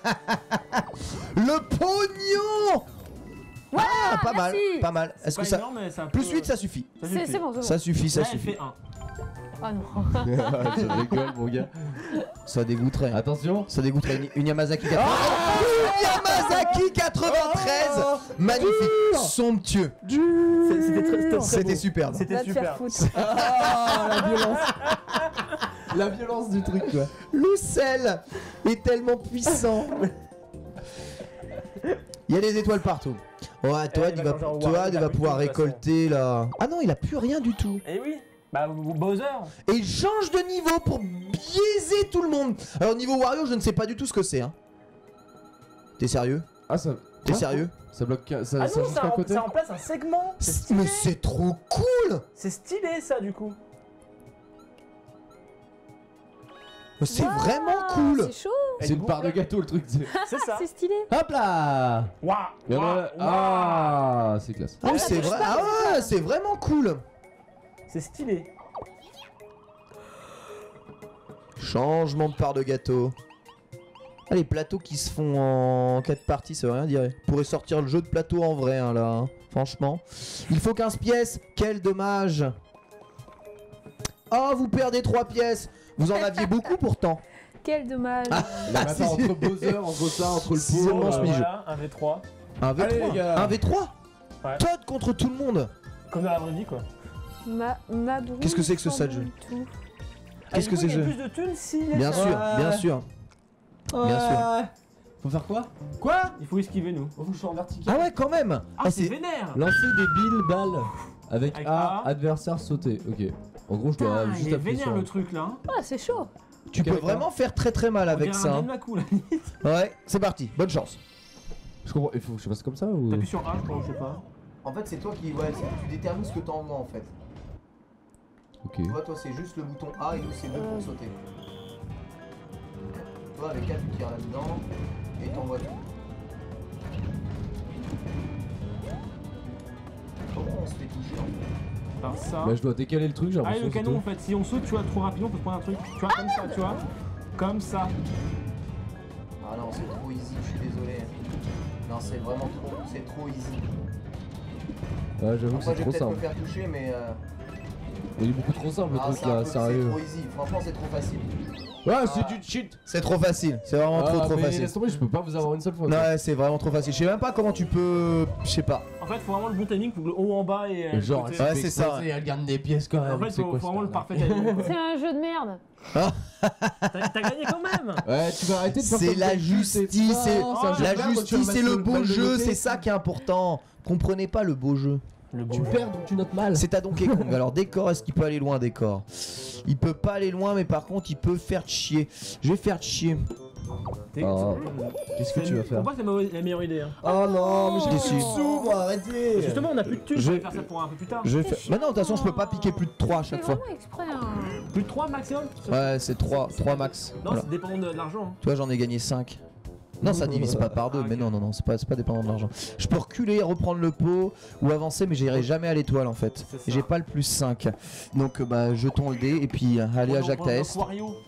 Le pognon. Ah, pas mal, merci. pas mal. Est-ce Pas que ça. énorme, mais c'est un peu- Plus 8, ça suffit. ça C'est suffit. c'est bon, c'est bon. Ça suffit, ça Là, elle suffit. fait 1. Ah non. Je rigole, mon gars. Ça dégoûterait. Attention. Ça dégoûterait une Yamazaki 93. Yamazaki 93. Magnifique. Somptueux. C'était superbe. C'était Va te faire super. foutre. Ah, la violence. La violence du truc, quoi. Le sel est tellement puissant. Il y a des étoiles partout. Ouais, Toad, il il va va, changer en Toad, Wario, il il a va plus pouvoir de toute façon. récolter là. Ah non, il a plus rien du tout. Eh oui. Bah, Bowser. Et il change de niveau pour biaiser tout le monde. Alors niveau Wario, je ne sais pas du tout ce que c'est. Hein. T'es sérieux? Ah, ça. T'es Quoi sérieux? Ça bloque. Ça, Ah ça non, joue qu'à côté. ça remplace un segment. C'est stylé. Mais c'est trop cool. C'est stylé ça du coup. Mais c'est Waouh, vraiment cool. C'est chaud. C'est une part de gâteau, le truc. C'est ça. C'est stylé. Hop là. Waouh. Il y en a- Waouh. Ah, c'est classe. Ah oui, c'est vrai. Ah ouais, c'est vraiment cool. C'est stylé. Changement de part de gâteau. Ah, les plateaux qui se font en 4 parties, ça veut rien dire. Pourrait sortir le jeu de plateau en vrai, hein, là. Hein. Franchement. Il faut 15 pièces. Quel dommage. Oh, vous perdez 3 pièces. Vous en aviez beaucoup pourtant. Quel dommage. Là, Ah, attends, si, entre Bowser, entre ça, entre le Si, pot. seulement ce mi-jeu. Voilà, un V3. Un V3. Allez, les gars. Un V3. Ouais. Todd contre tout le monde. Comme dans la vraie vie quoi. Ma brouille Qu'est-ce que c'est que ce semble sad jeu tout. Qu'est-ce Ah, que du coup, c'est il y a ce- plus de thunes si. Bien sûr, bien sûr. Bien sûr. Faut faire quoi? Quoi? Il faut esquiver nous. Oh, je suis en vertical. Ah ouais, quand même. Ah, c'est vénère. Lancer des billes balles avec Avec A, A. adversaire sauter. Ok. En gros, je dois Putain, juste il est appuyer vénère sur. le truc là. hein. Ah, c'est chaud. Tu peux vraiment faire très très mal avec ça. Hein. Un coup là. Ouais, c'est parti. Bonne chance. Je comprends. Il faut que je fasse comme ça ou. T'appuies sur A, je crois, je sais pas. En fait, c'est toi qui tu détermines ce que t'envoies en fait. Ok. Tu vois, toi, c'est juste le bouton A et nous, c'est 2 pour sauter. Toi, avec A, tu tires là-dedans et t'envoies tout. Comment on se fait toucher en fait? Par ça. Bah, je dois décaler le truc, j'ai Ah, et l'impression. le c'est canon en tout. fait, si on saute, tu vois, trop rapidement, on peut se prendre un truc. Tu vois, comme ça, tu vois. Comme ça. Ah non, c'est trop easy, je suis désolé. Non, c'est vraiment trop, c'est trop easy. Ouais, j'avoue que Après, c'est je vais trop peut-être me simple. faire toucher, mais. Il est beaucoup trop simple le Ah, truc c'est un là, peu- sérieux. C'est trop easy, franchement, c'est trop facile. Ouais, Ah. c'est du cheat. C'est trop facile, c'est vraiment trop mais facile. laisse tomber, je peux pas vous avoir une seule fois. Non, quoi. ouais, c'est vraiment trop facile. Je sais même pas comment tu peux. Je sais pas. En fait, faut vraiment le bon timing pour que le haut en bas et. Et genre, le côté. Ouais, elle fait c'est ça, exploser, elle garde des pièces quand même. En fait, c'est faut quoi, vraiment le cette parfait arnaque timing. C'est un jeu de merde. T'as gagné quand même. Ouais, tu vas arrêter de faire C'est comme la ça, justice, ça, c'est c'est un jeu la de merde, quand tu justice, vas c'est mettre le le beau bal de jeu, noter. c'est ça qui est important. Comprenez pas le beau jeu. Le Tu perds donc tu notes mal. C'est à Donkey Kong. Alors décor, est-ce qu'il peut aller loin décor? Il peut pas aller loin, mais par contre il peut faire chier. Je vais faire chier. Oh. Qu'est-ce que tu vas faire? Pour moi, c'est la meilleure idée. Hein. Oh non, mais j'ai Déçu. plus de sous, moi, arrêtez. Justement, on a plus de thunes, Je- je vais faire ça pour un peu plus tard. Je vais faire. Bah non, de toute façon, je peux pas piquer plus de 3 à C'est chaque fois. vraiment exprès. Hein. Plus de 3 maximum. Ouais, c'est 3 max. Non, Voilà. c'est dépendant de l'argent. hein. Tu vois, j'en ai gagné 5. Non, ça divise pas par 2, Ah, mais ok. non, c'est pas dépendant de l'argent. Je peux reculer, reprendre le pot ou avancer, mais j'irai jamais à l'étoile en fait. C'est ça. Et j'ai pas le plus 5. Donc, bah, jetons le dé et puis allez à On Jacques prend un Taest. Wario.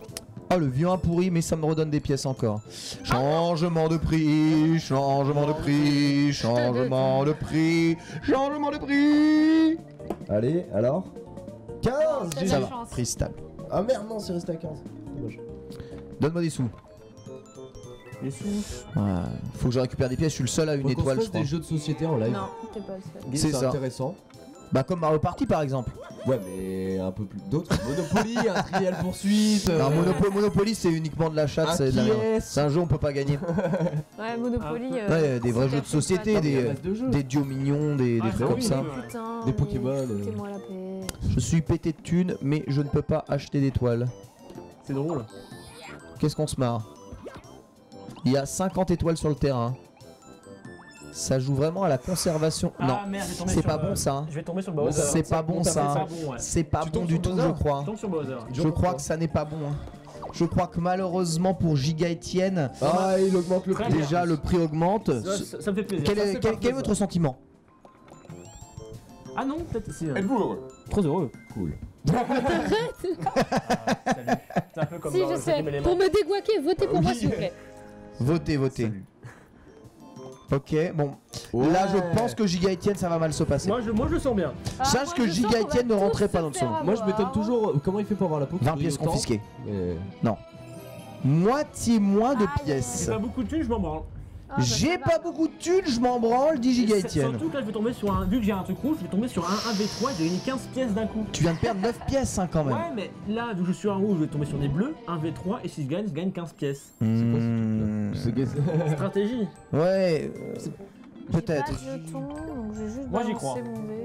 Ah, le vieux 1 pourri, mais ça me redonne des pièces encore. Changement de prix, changement de prix, changement de prix, changement de prix. Allez, alors 15. T'as de Ça la va, chance. prix stable. Ah merde, non, c'est resté à 15. Dommage. Donne-moi des sous. Les sous. Ouais, faut que je récupère des pièces, je suis le seul à une Faut qu'on étoile, se je fasse crois. des jeux de société en live. Non, t'es pas le seul. C'est ça. Intéressant. Bah, comme Mario Party par exemple. Ouais, mais un peu plus d'autres. Monopoly, un Trivial Poursuite. Non, Monopoly, c'est uniquement de la chatte, un c'est de la merde. Qui C'est un jeu, on peut pas gagner. Ouais, Monopoly. Ouais, des vrais jeux de société, Non, mais il y a des, masse de jeux. des duos mignons, des Ah, trucs ah comme oui, ça. oui. Putain. Des Pokémon, Foutez-moi la paix. Je suis pété de thunes, mais je ne peux pas acheter d'étoiles. C'est drôle. Qu'est-ce qu'on se marre? Il y a 50 étoiles sur le terrain. Ça joue vraiment à la conservation. Non, Ah merde, je vais tomber c'est sur, pas bon ça. hein. Je vais tomber sur le Bowser. C'est pas bon ça. C'est hein. pas bon, ouais. C'est pas Tu bon tombes du sur tout, Bowser je crois. Je tombe sur Bowser. Je crois que ça n'est pas bon. hein. Je crois que malheureusement pour Giga Etienne, Ah, il augmente le Très prix. bien. déjà le prix augmente. Ça me fait plaisir. Quel Ça, est, c'est quel- parfait, quel est ça. votre sentiment? Ah non, peut-être si. Êtes-vous heureux? Trop heureux. Cool. Salut. C'est un peu comme Si, dans je le sais. cinquième élément. Pour me déguaquer, votez pour moi, Oui. s'il vous plaît. Votez, votez. Salut. Ok, bon. Là, je pense que Giga Etienne, ça va mal se passer. Moi je le sens bien. Sache moi, que je Giga sens qu'on va Etienne ne tous rentrait se pas dans le faire son. Moi, je avoir. m'étonne toujours comment il fait pour avoir la peau qui 20 brille pièces autant. confisquées. Mais... Moitié moins de Aïe, aïe, pièces. J'ai pas beaucoup de thunes, je m'en branle. Ah, bah, J'ai ça pas va. beaucoup de thunes, je m'en branle, dit Giga Et c'est- Etienne. Surtout que là je vais tomber sur un. Vu que j'ai un truc rouge, je vais tomber sur un 1v3, j'ai gagné 15 pièces d'un coup. Tu viens de perdre 9 pièces hein, quand même. Ouais, mais là, vu que je suis un rouge, je vais tomber sur des bleus, 1v3, et si je gagne 15 pièces. Mmh. Stratégie. Ouais, J'ai peut-être. pas de jetons, donc je vais juste Moi, j'y balancer crois. mon dé.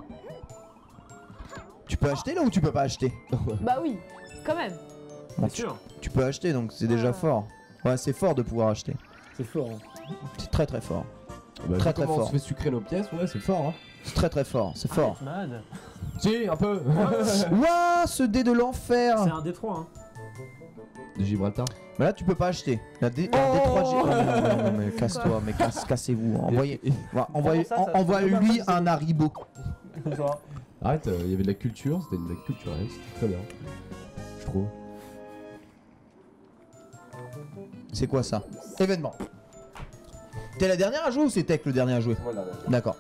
Tu peux acheter là ou tu peux pas acheter? Bah oui, quand même. Bon, C'est sûr. tu peux acheter donc c'est déjà Ah. fort. Ouais, c'est fort de pouvoir acheter. C'est fort. Hein. C'est très très fort. Bah, Très, vu très comment fort. on se fait sucrer nos pièces, ouais, c'est fort, hein. C'est très très fort, c'est fort. Ah, malade. Si, un peu. Ouah, ce dé de C'est l'enfer. un D3. Hein. De Gibraltar. Mais là tu peux pas acheter. La D, Oh un D3G. Oh, non, mais casse-toi, mais cassez-vous. Envoyez, ça envoie-lui un Haribo. Ça. Arrête, il y avait de la culture, c'était une blague culturelle, c'était très bien. Je trouve. C'est quoi ça? Événement. T'es la dernière à jouer ou c'est Tech le dernier à jouer? Moi, là, là. D'accord.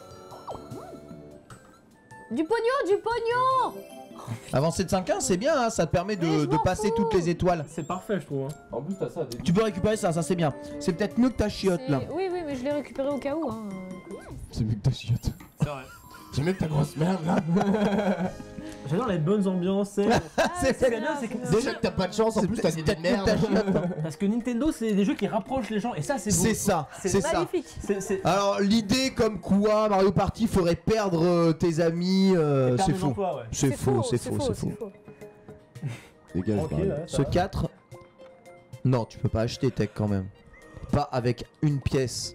Du pognon, du pognon. Avancer de 5-1, c'est bien, hein, ça te permet Mais je de m'en passer fous. toutes les étoiles. C'est parfait, je trouve. Hein. En plus, t'as ça. Tu peux récupérer ça, ça c'est bien. C'est peut-être mieux que ta chiotte là. Oui, oui, mais je l'ai récupéré au cas où. Hein. C'est mieux que ta chiotte. C'est vrai. C'est mieux que ta grosse merde là. J'adore les bonnes ambiances. c'est- C'est c'est bien, c'est que- Déjà que t'as pas de chance, en plus t'as dit de peut-être mieux que merde. ta chiotte. Parce que Nintendo, c'est des jeux qui rapprochent les gens, et ça, c'est beau. C'est ça, c'est ça. Magnifique. C'est. Alors l'idée comme quoi Mario Party ferait perdre tes amis, c'est faux. Ouais. C'est faux, c'est faux, c'est faux. Dégage, Ok, Mario. ouais, ça Ce va. 4, non, tu peux pas acheter Tech quand même. Pas avec une pièce.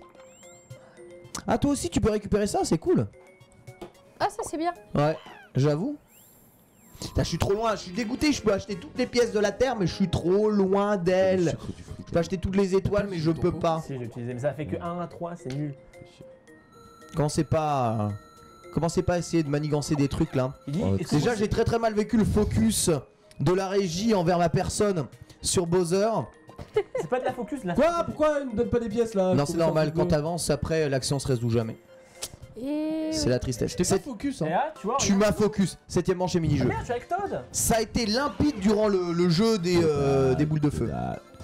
Ah toi aussi tu peux récupérer ça, c'est cool. Ah, ça c'est bien. Ouais, j'avoue. Putain, je suis trop loin, je suis dégoûté, je peux acheter toutes les pièces de la Terre mais je suis trop loin d'elle. Je peux acheter toutes les étoiles mais je peux pas. Si, j'ai utilisé, mais ça fait que 1 à 3, c'est nul. Commencez pas à essayer de manigancer des trucs là. Il dit, Oh, est-ce que Déjà vous- j'ai très très mal vécu le focus de la régie envers ma personne sur Bowser. c'est pas de la focus là. Quoi? Pourquoi il me donne pas des pièces là? Non c'est normal, quand t'avances après l'action se résout jamais. Et C'est la tristesse. J'étais pas focus, Et hein. là, tu vois. Tu regarde. m'as focus, 7ème manche et Ah mini-jeu. merde, je suis avec Todd. Ça a été limpide durant le jeu des boules de feu.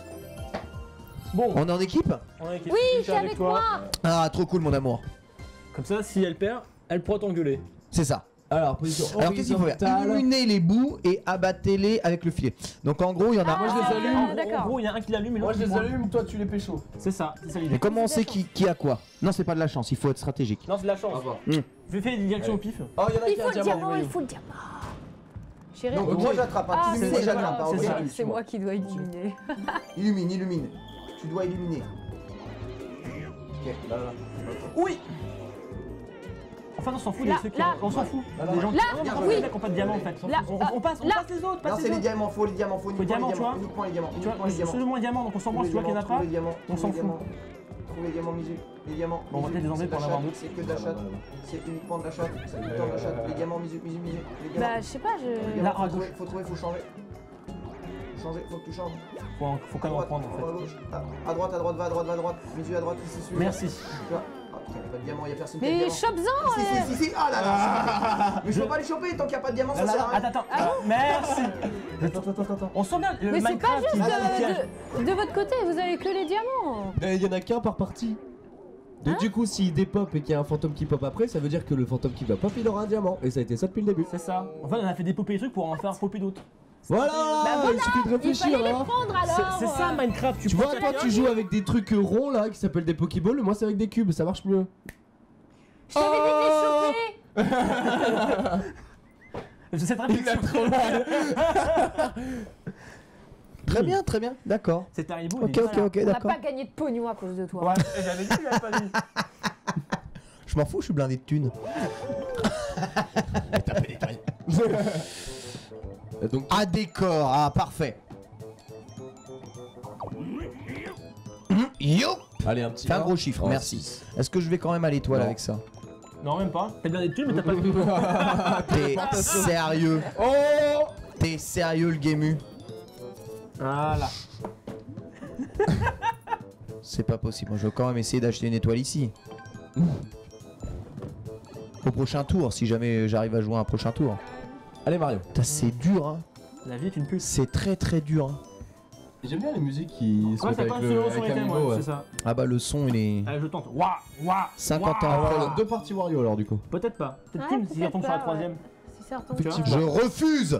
Bon, On est en équipe? on est oui, je suis avec moi. Ah trop cool mon amour. Comme ça, si elle perd, elle pourra t'engueuler. C'est ça. Alors, position Alors qu'est-ce qu'il faut faire? horizontale. Illuminez les bouts et abattez-les avec le filet. Donc en gros il y en a... Moi, je les allume. En d'accord. gros, il y a un qui l'allume et Moi l'autre je qui les moins. allume, toi tu les pécho. C'est ça l'idée. Mais comment on sait qui a quoi? Non c'est pas de la chance, il faut être stratégique. Non, c'est de la chance. Je vais faire des directions au pif. Oh, il y en a Il qui a faut un le diamant. diamant, il faut le diamant. Chérie, Donc ok. moi j'attrape, Ah, tu illumines, c'est moi j'attrape, moi, hein, ok? c'est moi qui dois illuminer. Illumine, illumine. Tu dois illuminer. Ok, là, là. Oui. Enfin, on s'en fout Là, des ceux qui. là. On s'en fout. Là, Des gens qui. là, Non, mais oui. les mecs qui ont pas de diamant en fait. Là, On passe là. les autres, Non, passe c'est les les autres. diamants, faut les diamants, faut uniquement diamants, les tu vois. diamants, uniquement les diamants, Tu vois, uniquement les diamants. seulement les diamants, donc on s'en branle, tu vois qu'il y en a pas. Trouve les diamants, On s'en trouve les fout. diamants. Trouve les diamants, Misu, les diamants. Bon, on va Misu, peut-être les enlever c'est de pour la en avoir chatte, d'autres. c'est que de la chatte, c'est uniquement de la chatte, c'est tout le temps de la chatte. Les diamants, Misu, Misu, Misu, les diamants. Bah, je sais pas, Les je. diamants, Là, à faut trouver, faut changer. changer, faut que tu changes. Faut quand même reprendre en À fait. gauche. À droite, va à droite. Mes yeux à droite, ici, celui-là. Merci. Tu vois. Ah putain, y'a pas de diamant, y'a personne qui a de Mais diamant. chope-en Si. Ah là là. Mais je peux pas les choper tant qu'il y a pas de diamant, ça sert à rien. Attends. Merci. Attends. On sent bien le Mais c'est pas Minecraft. juste de votre côté, vous avez que les diamants. Il y en a qu'un par partie. Donc du coup, s'il dépop et qu'il y a un fantôme qui pop après, ça veut dire que le fantôme qui va pop, il aura un diamant. Et ça a été ça depuis le début. C'est ça. En fait, on a fait dépoper les trucs pour en faire popper d'autres. Voilà, Bah il suffit de Il réfléchir. fallait les Hein. prendre alors. C'est ça Minecraft. Tu vois, toi, tu joues avec des trucs ronds là qui s'appellent des Pokéballs. Moi, c'est avec des cubes. Ça marche mieux. Je t'avais dit de les choper. Je sais très bien. Il a trop mal. Très bien, d'accord. C'est Haribo. Ok, il est- ok, On n'a d'accord. pas gagné de pognon à cause de toi. Ouais, j'avais dit, j'avais pas dit. Je m'en fous, je suis blindé de thunes. Donc, Ah, décor, ah, parfait. Yo. allez, un petit. Fais un gros chiffre, Oh, merci. six. Est-ce que je vais quand même à l'étoile Non. avec ça? Non, même pas. T'as bien des thunes, mais t'as pas de. T'es sérieux? Oh. T'es sérieux le Gému? Voilà. C'est pas possible, moi je vais quand même essayer d'acheter une étoile ici. Au prochain tour, si jamais j'arrive à jouer à un prochain tour. Allez, Mario. Putain, c'est dur, hein. La vie est une puce. C'est très dur. Hein. J'aime bien les musiques qui se Ouais, mettent t'as avec pas le un solo sur avec les un thèmes, niveau, ouais, ouais. c'est ça. Ah bah le son il est... Allez, je tente. Waouh. 50 ans Ah, après. voilà, deux parties Wario alors du coup. Peut-être pas. Peut-être Ouais, qu'une si peut-être on tombe sur la pas, troisième. Si ça retombe. Tu vois Je refuse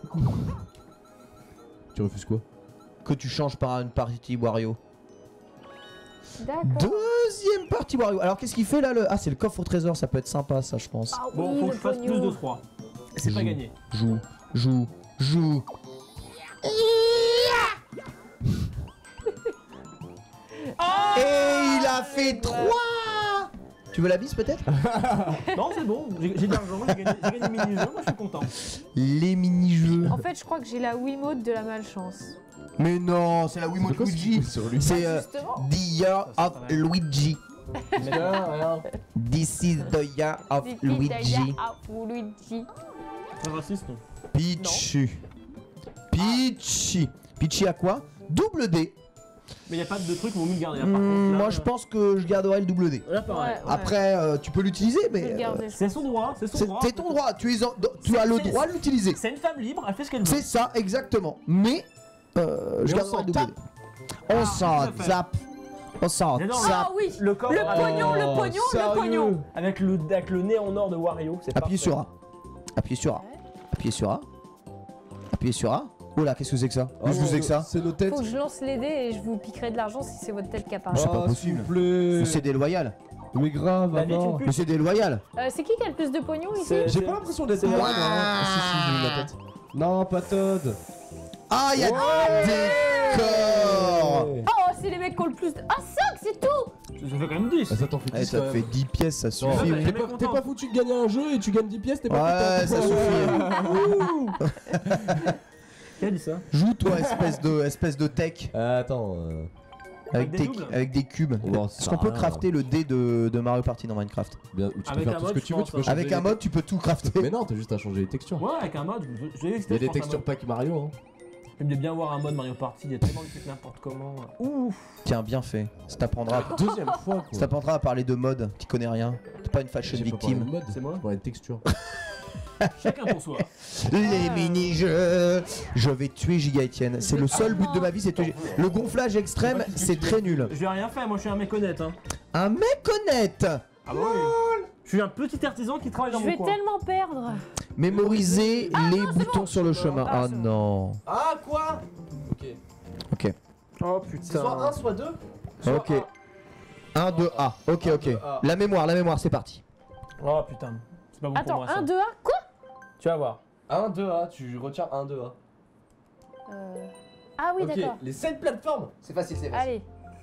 Tu refuses quoi? que tu changes par une partie Wario. D'accord. Deuxième partie Wario. Alors qu'est-ce qu'il fait là le... Ah c'est le coffre au trésor, ça peut être sympa ça je pense. Ah Bon, oui, faut que le je fasse plus pognon. de 3. C'est pas Joue. gagné. Joue. Et il a fait 3. Tu veux la bise peut-être? Non, c'est bon. J'ai de l'argent, j'ai gagné le mini-jeu. Moi, je suis content. Les mini-jeux. En fait, je crois que j'ai la Wiimote de la malchance. Mais non, c'est la Wiimote Luigi. sur lui? C'est Justement. The Year of Luigi. Rien. This is the year of Luigi. Ah, pour Luigi. Très raciste. Pichu. Pichi à quoi? Double D. Mais y a pas de truc, vaut mieux le garder. Là, par contre, là, Moi je pense que je garderai le double D. Là, pareil. Ouais. Après tu peux l'utiliser Je vais mais le garder. C'est son droit, c'est son c'est droit. c'est ton droit, tu as le droit de l'utiliser. C'est une femme libre, elle fait ce qu'elle veut. C'est ça exactement. Mais je on garderai s'en le double D. On Ah, s'en tout à fait. zappe. On s'en J'adore zappe. Ah oui. Le corps. Le pognon, le Oh, pognon, le sérieux? pognon. Avec le nez en or de Wario. C'est Appuyez parfait. sur A. Appuyez sur A. Appuyez sur A. Appuyez sur A. Oh là, qu'est-ce que c'est que ça? Qu'est-ce que c'est que ça? C'est nos têtes. Faut que je lance les dés et je vous piquerai de l'argent si c'est votre tête qui apparaît. C'est pas Ah, possible. s'il vous plaît. Mais c'est déloyal. Mais grave, La vie est une alors. pute. Mais c'est déloyal. C'est qui a le plus de pognon ici? C'est- J'ai pas l'impression d'être c'est moi. moi. Ah si, si, j'ai vu ma tête. Non, pas Todd. Ah, il y a des corps. Oh, c'est les mecs qui ont le plus de... Ah, 5, c'est tout. Ça fait quand même 10. Ah, ça t'en fait Eh, 10 ça quand te même. fait 10 pièces, ça Non, suffit. ouais, oui. mais- t'es pas foutu de gagner un jeu et tu gagnes 10 pièces, t'es pas Ouais, content. ça suffit. Qui a dit ça? Joue toi, espèce de tech. Attends. Avec des doubles. avec des cubes. Oh, Est-ce qu'on peut crafter le dé de Mario Party dans Minecraft? Bien, tu peux Avec faire un tout ce mode, que tu je veux, pense, tu peux hein. changer Avec un les- mode, tu peux tout crafter. Mais non, t'as juste à changer les textures. Ouais, avec un mode. J'ai Il y a des textures pas. pack Mario, hein. J'aime bien voir un mode Mario Party, il y a tellement de trucs n'importe comment. Ouf. Tiens, bien fait. Ça t'apprendra. Deuxième fois, quoi. Ça t'apprendra à parler de mode. Tu connais rien. T'es pas une fashion J'ai pas parlé de victime. mode, C'est moi. Ouais, une texture. Chacun pour soi. Les mini-jeux. Je vais tuer Giga Etienne. C'est le seul but de ma vie, c'est tuer. Le gonflage extrême, c'est très nul. Je vais rien faire, moi je suis un mec honnête. Hein. Un mec honnête. Ah bah oui. Je suis un petit artisan qui travaille dans Je mon vais coin. tellement perdre. Mémoriser les non, c'est boutons bon. sur le chemin. Ah, Ah c'est bon. non. Ah, quoi? Ok. Ok. Oh C'est soit 1, soit 2. Ok. 1, 2, A. Ok, ok. La mémoire, c'est parti. Oh putain. C'est pas bon pour Attends, moi ça. 1, 2, 1, quoi? Tu vas voir. 1, 2, A, tu retiens 1, 2, A. Ah oui, Ok, d'accord. les 7 plateformes. C'est facile, c'est Allez.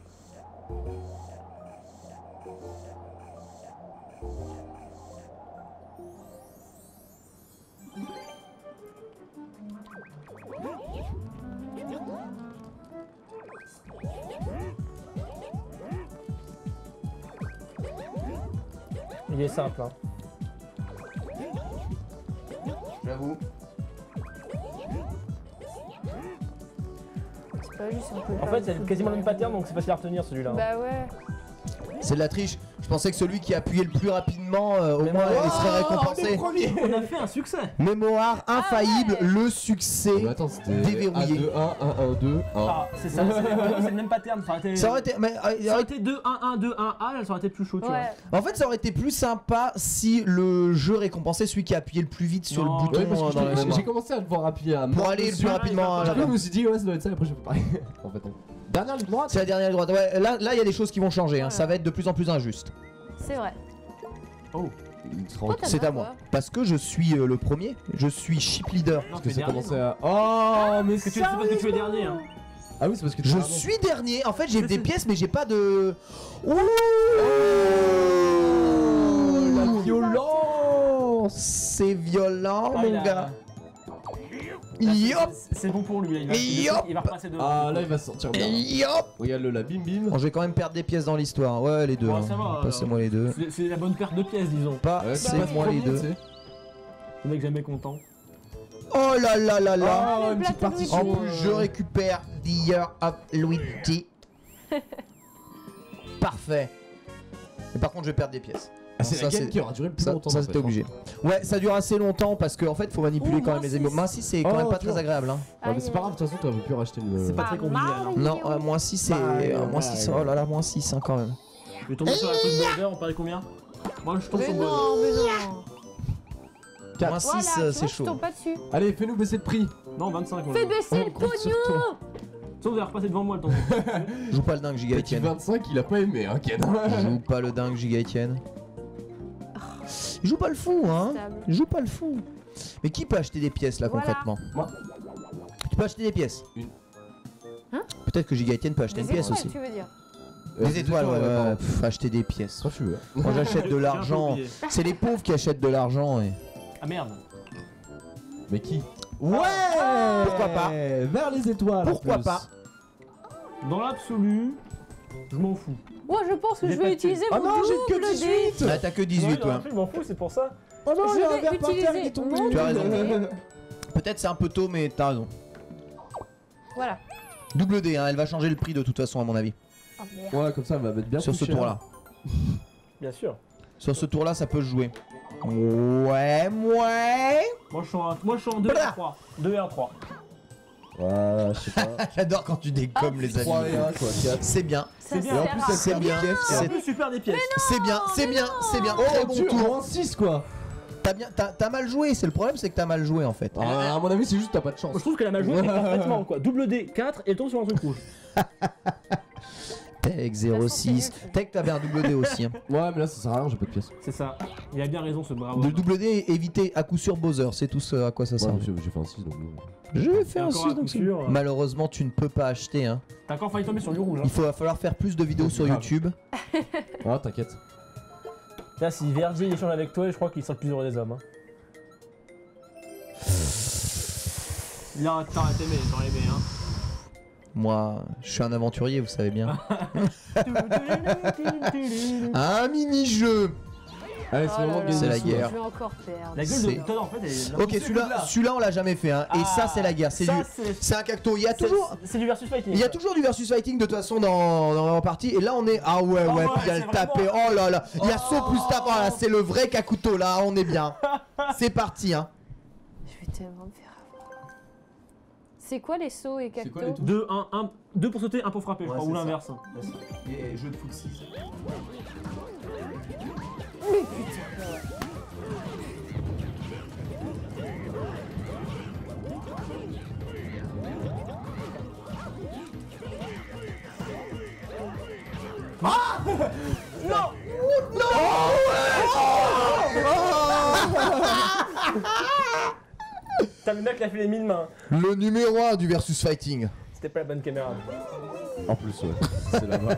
Il est simple. Hein. J'avoue. pas juste un peu. En fait, c'est quasiment le même pattern donc c'est facile à retenir celui-là. Bah ouais. C'est de la triche. Je pensais que celui qui appuyait le plus rapidement, au moins, il serait récompensé. On a fait un succès. Mémoire infaillible, ouais. le Mais succès. attends, c'était Déverrouillé. 1, 2, 1, 1, 1, 2, 1. Ah, c'est ça, c'est le même pattern. Ça aurait été, mais, Ça aurait été 2, 1, 1, 2, 1, A, ça aurait été plus chaud, tu vois. Ouais. en fait, ça aurait été plus sympa si le jeu récompensait celui qui appuyait le plus vite sur Non, le bouton Ouais, parce que dans la mémoire. j'ai commencé à devoir appuyer à Pour mort aller le dessus. plus rapidement Ah, Du coup, je là-bas. me suis dit, ouais, ça doit être ça, après je fais pareil. En fait, non. Dernière ligne droite. C'est la dernière ligne droite. Ouais, là, il y a des choses qui vont changer. Hein. Voilà. Ça va être de plus en plus injuste. C'est vrai. Il se rend Toi, t'as C'est à bien, moi. toi. Parce que je suis le premier. Je suis chip leader. Non, Parce que tu es ça dernier. commençait à. Oh, mais C'est parce que tu es dernier. Hein. Ah oui, c'est parce que tu Je es suis dernier. En fait, j'ai C'est- des pièces, mais j'ai pas de. Ouh la violence. C'est violent, Ah, il mon a- gars. Là, Yop. c'est bon pour lui, là, Yop. il va repasser devant. Ah, là, il va se sortir bien. Yop. Regarde-le, la bim bim. Bon, je vais quand même perdre des pièces dans l'histoire. Ouais, les deux. Ouais, hein. ça va, Passez-moi les deux. C'est la bonne perte de pièces, disons. Pas, Ouais, c'est passe moi les premier, deux. tu sais. Le mec jamais content. Oh là là là là. Ah, le une petite plateau de partition. En Luigi. plus, je récupère The Year of Luigi. Parfait. Mais par contre, je vais perdre des pièces. Ah, c'est Ça, la game c'est- qui aura duré le plus Ça, longtemps. ça en c'était fait, hein. obligé. Ouais, ça dure assez longtemps parce qu'en fait, faut manipuler Ouh, quand même les émotions. Moins 6, c'est quand Oh, même pas tu très vois. agréable. Hein. Ouais, mais c'est pas grave, de toute façon, tu avais pu racheter une. C'est pas très convivial. Hein. Non, moins 6, c'est. moins 6, oh là là, moins 6 hein, quand même. Je vais tomber sur la truc border, on parie combien? Moi je tombe Mais sur border. non, mais non. Moins 6, Voilà, tu vois, c'est je chaud. tombe pas dessus. Allez, fais-nous baisser de prix. Non, 25. Fais baisser le compte sur pognon. toi. Sauf vous allez repasser devant moi le temps. Joue pas le dingue, Giga Petit Etienne. 25, il a pas aimé, hein, Ken. Joue pas le dingue, Giga Etienne. Joue pas le fou, hein. Stable. Joue pas le fou. Mais qui peut acheter des pièces là Voilà. concrètement? Moi. Tu peux acheter des pièces. Une. Hein? Peut-être que Giga Etienne peut acheter Des une pièce étoiles, aussi. tu veux dire. Des étoiles, ouais, pardon. pff, acheter des pièces. Quand tu veux. Moi j'achète de J'ai un peu l'argent. oublié. C'est les pauvres qui achètent de l'argent et. Ah merde. Mais qui? Ouais. Pourquoi pas? Vers les étoiles. en Pourquoi plus. pas? Dans l'absolu, je m'en fous. Moi, je pense que J'ai je pas vais de thunes. utiliser Ah mon non, j'ai que double 18. Ah, t'as que 18 Ouais, dans toi. l'absolu, je m'en fous, c'est pour ça. Oh non, Je il y a un vais verre par terre qui est utiliser tombé. mon Tu as raison. double. Peut-être c'est un peu tôt, mais t'as raison. Voilà. Double D, hein, elle va changer le prix de toute façon, à mon avis. Oh merde. Ouais, comme ça, elle va mettre bien Sur ce touché, tour-là. Bien sûr. Sur ce tour-là, ça peut se jouer. Ouais. Moi je suis en 2 et Blah. 1 3. 2 et 1 3. Ouais, je sais pas. J'adore quand tu décommes les 3 et amis. 1, quoi. 4. C'est bien. Ça bien. Et en sert plus, à elle C'est perd bien. des pièces. Et en C'est- plus, tu perds des pièces. C'est bien, c'est bien, c'est bien. Très bon Oh, tour. en 6, quoi. T'as mal joué, c'est le problème, c'est que t'as mal joué en fait. Ah, à mon avis, c'est juste que t'as pas de chance. Moi, je trouve qu'elle a mal joué parfaitement quoi. Double D 4 et elle tombe sur un truc rouge. Tech 06. Tech, t'avais un double D aussi. Hein. Ouais, mais là, ça sert à rien, j'ai pas de pièces. C'est ça. Il a bien raison ce bravo. Le double D, éviter à coup sûr Bowser, c'est tout ce à quoi ça Ouais, sert. j'ai fait un 6, donc. Je vais faire un Encore 6 à coup donc c'est- sûr. Malheureusement, tu ne peux pas acheter. Hein. T'as encore failli tomber sur du rouge. Hein. Va falloir faire plus de vidéos sur Grave. YouTube. Ah, t'inquiète. Là, si Verdi échange avec toi, je crois qu'il sera le plus heureux des hommes. Hein. Là, t'aurais aimé, hein. Moi, je suis un aventurier, vous savez bien. Un mini-jeu. Allez, c'est le moment de gagner C'est la des sous, guerre. là. Je vais encore perdre. La gueule C'est- de Todd en fait, elle est. Ok, celui-là, on l'a jamais fait. Hein. Et ça, c'est la guerre. C'est Ça, du, c'est un cacto. Il y a toujours. C'est du versus fighting. Il y a toujours du versus fighting de toute façon dans la partie. Et là, on est. Ah ouais, Ah ouais, puis il y a c'est le tapé. vraiment- Oh là là. Il y a saut plus tape. Oh là, c'est le vrai Kakuto là. On est bien. C'est parti. Hein. Je vais tellement me faire avoir. C'est quoi les sauts et C'est cacto? quoi les touches 2, 1, 1, 2 pour sauter, 1 pour frapper, je Ouais, crois, ou c'est ça. l'inverse. Et jeu de foot 6. Mais putain. T'as le mec qui a fait les 1000 mains. Le numéro 1 du versus fighting. C'était pas la bonne caméra. En plus, ouais. C'est là-bas.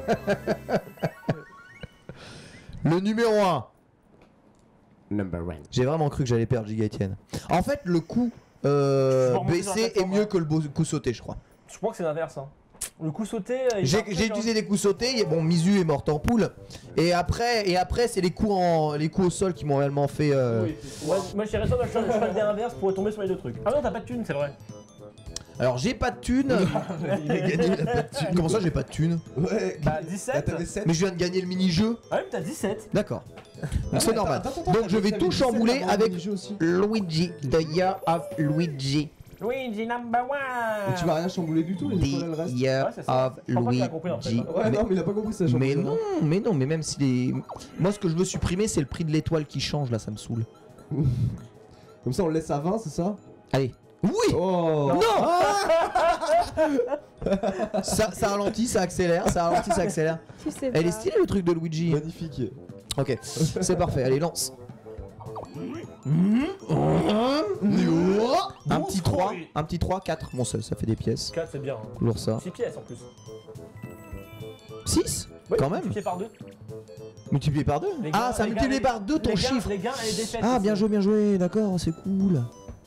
Le numéro 1. Number 1. J'ai vraiment cru que j'allais perdre Giga Etienne. En fait, le coup remonter sur la baissé est plateforme, mieux hein. que le coup sauté, je crois. Je crois que c'est l'inverse. Hein. Le coup sauté. J'ai utilisé des coups sautés. Bon, Mizu est morte en poule. Et après c'est les coups au sol qui m'ont réellement fait. Oui. Moi, je suis resté dans le choix d'inverse pour tomber sur les deux trucs. Ah non, t'as pas de thune, c'est vrai. Alors j'ai pas de thunes. Il a gagné, il a pas de thune. Comment ça j'ai pas de thunes? Ouais. Bah, Ah, 17. t'avais 7. Mais je viens de gagner le mini-jeu. Ah oui, mais t'as 17. D'accord. Donc c'est normal. Donc je vais tout chambouler avec Luigi, The Year of Luigi. Luigi number one. Mais tu vas rien chambouler du tout, les étoiles elles The restent. Year Ouais, c'est ça. of Je crois pas qu'il a compris, en fait. Luigi. Ouais, non, mais il a pas compris ça. Mais non, mais même si les. Moi ce que je veux supprimer c'est le prix de l'étoile qui change là, ça me saoule. Comme ça, on le laisse à 20, c'est ça? Allez. Oui. Oh Non. Ça ralentit, ça accélère, ça ralentit, ça accélère. Tu sais Elle est pas. stylée le truc de Luigi. Magnifique. Ok, c'est parfait, allez lance. Un petit 3, un petit 3, 4. Bon ça fait des pièces. 4, c'est bien. Lourd ça. 6 pièces en plus. 6 Oui, quand même. multiplié par 2. Multiplié par 2. Les Ah gains, ça les multiplie gains, par 2 ton chiffre. Les gains et les défaites. Ah aussi. bien joué, d'accord, c'est cool.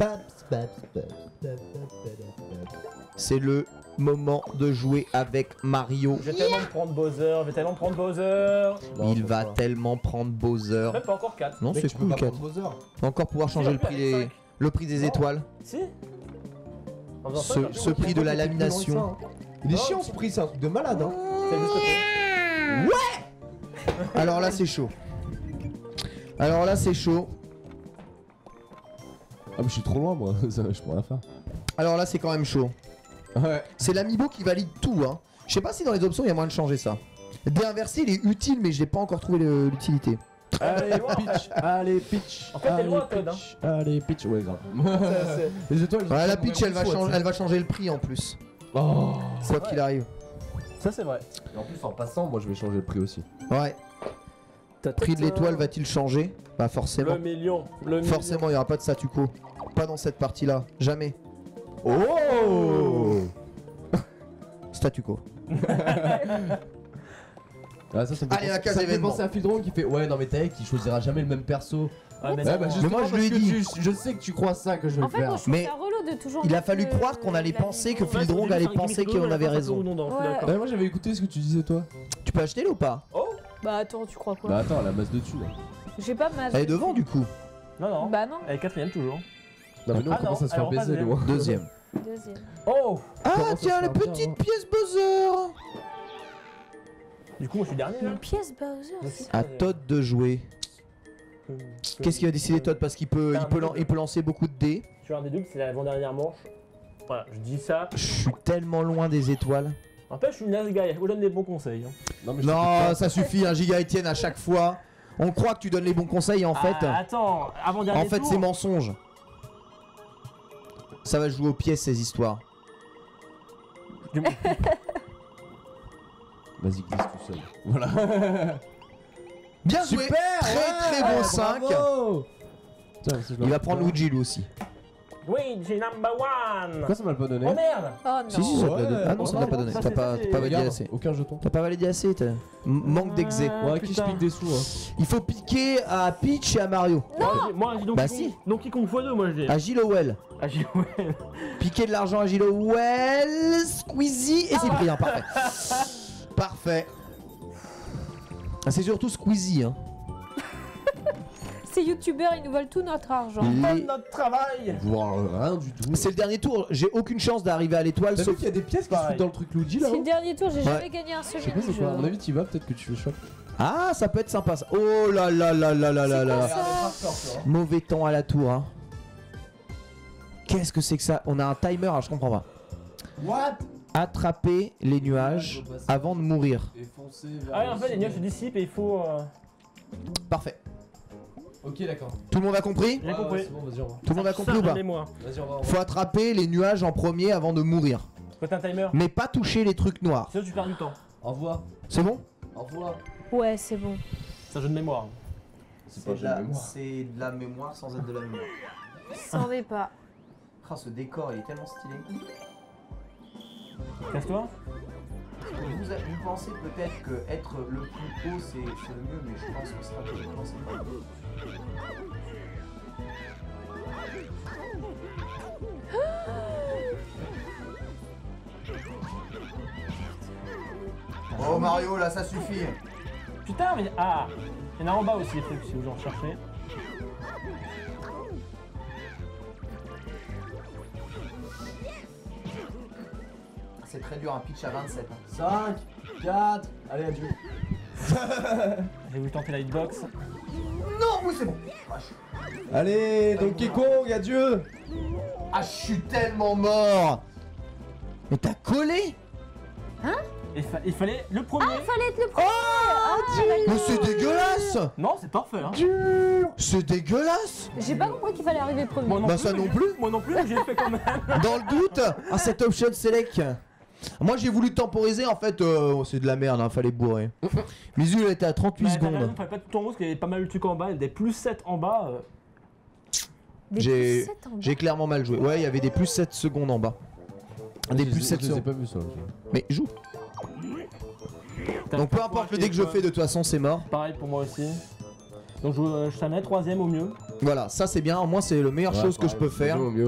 C'est le moment de jouer avec Mario. Je vais tellement me prendre Bowser, je vais tellement me prendre Bowser. Il va tellement prendre Bowser. Même pas encore 4. Non, c'est cool 4. Bowser. Va encore pouvoir changer le prix des, le prix des Non. étoiles. Si. En faisant ça, Ce prix de la lamination. hein. Il est chiant ce prix, c'est un truc de malade. Hein. c'est juste que- Alors là c'est chaud. Alors là c'est chaud. Ah, mais je suis trop loin moi, ça, je pourrais rien faire. Alors là c'est quand même chaud. Ouais. C'est l'amiibo qui valide tout hein. Je sais pas si dans les options il y a moyen de changer ça. Déinverser il est utile mais j'ai pas encore trouvé l'utilité. Allez, pitch, allez, pitch. En fait, t'es allez, loin, Todd, pitch, allez, pitch, ouais, grave. c'est- Les étoiles, elles Ouais sont la pitch elle va, vraiment fous, elle va changer le prix en plus. Oh. Quoi qu'il arrive. Ça, c'est vrai. Et en plus, en passant, moi je vais changer le prix aussi. Ouais. Prix de l'étoile va-t-il changer? Bah forcément. Le million. Le million. Forcément il y aura pas de statu quo. Pas dans cette partie là. Jamais. Oh. Statu quo. Ah, ça me fait Allez, la case ça me fait événement. penser à Fildron qui fait ouais non mais t'as qui choisira jamais le même perso. Ouais, mais Ouais, non. bah, Mais justement, moi, je lui ai parce que dit. je sais que tu crois ça que je vais En le fait, faire. moi je trouve Mais ça relou de toujours. Il a mettre fallu le- croire qu'on allait penser que Ouais, Fildrong c'est allait au début, penser c'est un gimmick qu'on avait de la raison. redondant, je suis Ouais. d'accord. Ouais, moi j'avais écouté ce que tu disais toi. Tu peux acheter là ou pas? Oh. Bah attends, tu crois quoi? Bah attends, la masse de dessus là. J'ai pas mal. Elle est devant du coup. Non, non. Bah non, Elle est 4ème toujours. Non mais nous on Ah commence non, à se faire alors, pas baiser deuxième. nous. Deuxième. deuxième. Oh. Ah Comment ça tiens, se la fait bien, petite hein pièce Bowser. Du coup, moi, je suis dernier là. Une pièce Bowser. À Todd de jouer. Qu'est-ce qu'il a décidé Todd? Parce qu'il peut, il peut lancer beaucoup de dés. Je suis un des doubles, c'est l'avant-dernière manche. Voilà, je dis ça. Je suis tellement loin des étoiles. En fait, je suis une nice guy, je vous donne des bons conseils. Hein. Non mais je Non, ça suffit, un giga Etienne à chaque fois. On croit que tu donnes les bons conseils et en fait, Attends, avant-dernier en fait tour. c'est mensonge. Ça va jouer aux pièces ces histoires. Vas-y, glisse tout seul. Voilà. Bien joué. Super. Très très bon 5. Bravo. Tiens, si je Il va prendre Luigi lui aussi. Luigi number one. Pourquoi ça m'a pas donné? Oh merde. Oh non. Si si ça te l'a Ouais, donné. Ah non ça ne l'a pas donné. ça, T'as c'est- pas, ça, t'as c'est- pas validé Regarde, assez. aucun jeton. T'as pas validé assez. Manque d'exé. Ouais, qui je putain. pique des sous hein. Il faut piquer à Peach et à Mario. Moi, j'ai donc Bah Kong- si. Donc Donkey Kong x2, moi je dis. À Gilowell. Ah, j'ai ouais. Piquer de l'argent à Gilowell. Squeezie et Cyprien. Parfait. Parfait. Ah, c'est surtout Squeezie. Hein. Ces youtubeurs, ils nous veulent tout notre argent. Les- Notre travail. Voir rien du tout. C'est le dernier tour. J'ai aucune chance d'arriver à l'étoile. T'as vu Sauf qu'il y a des pièces qui se Pareil. foutent dans le truc Luigi là C'est le dernier tour, j'ai Ouais. jamais gagné un seul Je sais pas c'est quoi, à mon jeu. avis tu vas, peut-être que tu fais choc. Ah, ça peut être sympa ça. Oh là là là là là là là. Ça, Mauvais temps à la tour. Hein. Qu'est-ce que c'est que ça? On a un timer, alors je comprends pas. What? Attraper les nuages avant de mourir. Et foncer vers Ah, ouais, le en fait, les nuages se sommet. dissipent et il faut. Parfait. Ok, d'accord. Tout le monde a compris? J'ai compris. C'est bon, vas-y, on va. Tout le monde a compris ou pas? Mémoire. Vas-y, on va. Faut attraper les nuages en premier avant de mourir. Faut un timer. Mais pas toucher les trucs noirs. Sinon, tu perds du temps. Envoie. C'est bon? Envoie. Ouais, c'est bon. C'est un jeu de mémoire. C'est pas de la mémoire. C'est de la mémoire sans être de la mémoire. C'en est pas. Ah, ce décor il est tellement stylé. Casse-toi. Vous pensez peut-être que être le plus haut c'est le mieux, mais je pense que stratégiquement c'est pas le mieux. Oh Mario, là ça suffit. Putain, mais. Ah. Il y en a en bas aussi, les trucs, si vous en recherchez. c'est très dur un pitch à 27. 5, 4, allez adieu. J'ai voulu tenter la hitbox. Non, oui, c'est bon. Allez, Donkey Kong, adieu. Ah, je suis tellement mort. Mais t'as collé? Il fallait le premier. Fallait être le premier. Mais c'est dégueulasse. Non, c'est parfait. Hein. C'est dégueulasse. J'ai pas compris qu'il fallait arriver premier. Moi non Bah plus, ça mais non j'ai- plus. Moi non plus, j'ai fait quand même. Dans le doute. Ah, cette option select. Moi j'ai voulu temporiser en fait, c'est de la merde, hein, fallait bourrer. Mizu elle était à 38 Bah, t'as raison, secondes. fallait pas tout en haut parce qu'il y avait pas mal de trucs en bas, des plus 7 en bas. Des J'ai- plus 7 en bas. J'ai clairement mal joué. Ouais, il y avait des plus 7 secondes en bas. Des plus 7 Je les ai secondes. pas vus ça. Mais joue. Donc peu importe le dé que je fais, de toute façon c'est mort. Pareil pour moi aussi. Donc je t'en mets 3ème au mieux. Voilà, ça c'est bien. Moi c'est la meilleure chose que je peux faire. Mieux.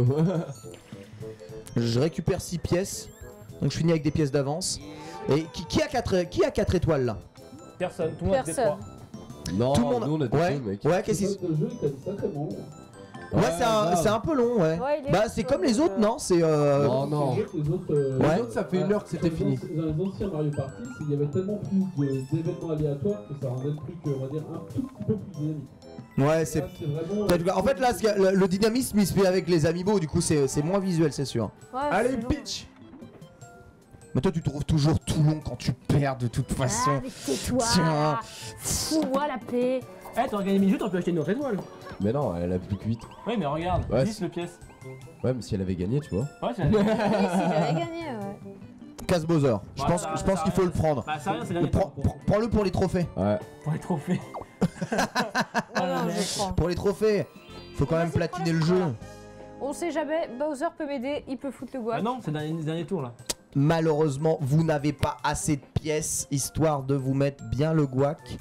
Je récupère 6 pièces. Donc je finis avec des pièces d'avance. Et qui a 4 étoiles là? Personne, tout le monde a des Personne. 3. Non, Tout le monde. nous on a des Ouais, deux, mec. ouais, qu'est-ce Ce qui. jeu est sacrément long. Ouais, grave. c'est un peu long, ouais. Ouais, il est Bah long, c'est comme donc, les autres, non? C'est Non. Les autres, Ouais. Les autres, ça fait une heure que c'était fini. Dans les anciens Mario Party, il y avait tellement plus d'événements aléatoires que ça rendait le truc, on va dire, un tout petit peu plus dynamique. Ouais, c'est. Là, vraiment. En fait là, le dynamisme il se fait avec les amiibo, du coup c'est moins visuel, c'est sûr. Ouais, Allez, c'est long. pitch. Mais toi tu trouves toujours tout long quand tu perds de toute façon. Ah, mais tais-toi. Tiens. Fous-moi la paix. Eh, t'aurais gagné 10 minutes, t'aurais pu acheter une autre étoile. Mais non, elle a plus que 8. Oui, mais regarde, Ouais, 10 le pièce. Ouais, mais si elle avait gagné, tu vois. Ouais, c'est Oui, si j'avais gagné, ouais. Casse Bowser. Je Ouais, pense, ça- je pense ça qu'il faut rien. le prendre. Bah, c'est rien, c'est le dernier temps. Prends-le pour les trophées. Ouais. Pour les trophées. Non, non, je prends. Pour les trophées. Faut quand même Vas-y, platiner prends-le, le jeu. voilà. On sait jamais, Bowser peut m'aider, il peut foutre le Bah guac. non, c'est le dernier tour là. Malheureusement, vous n'avez pas assez de pièces histoire de vous mettre bien le guac.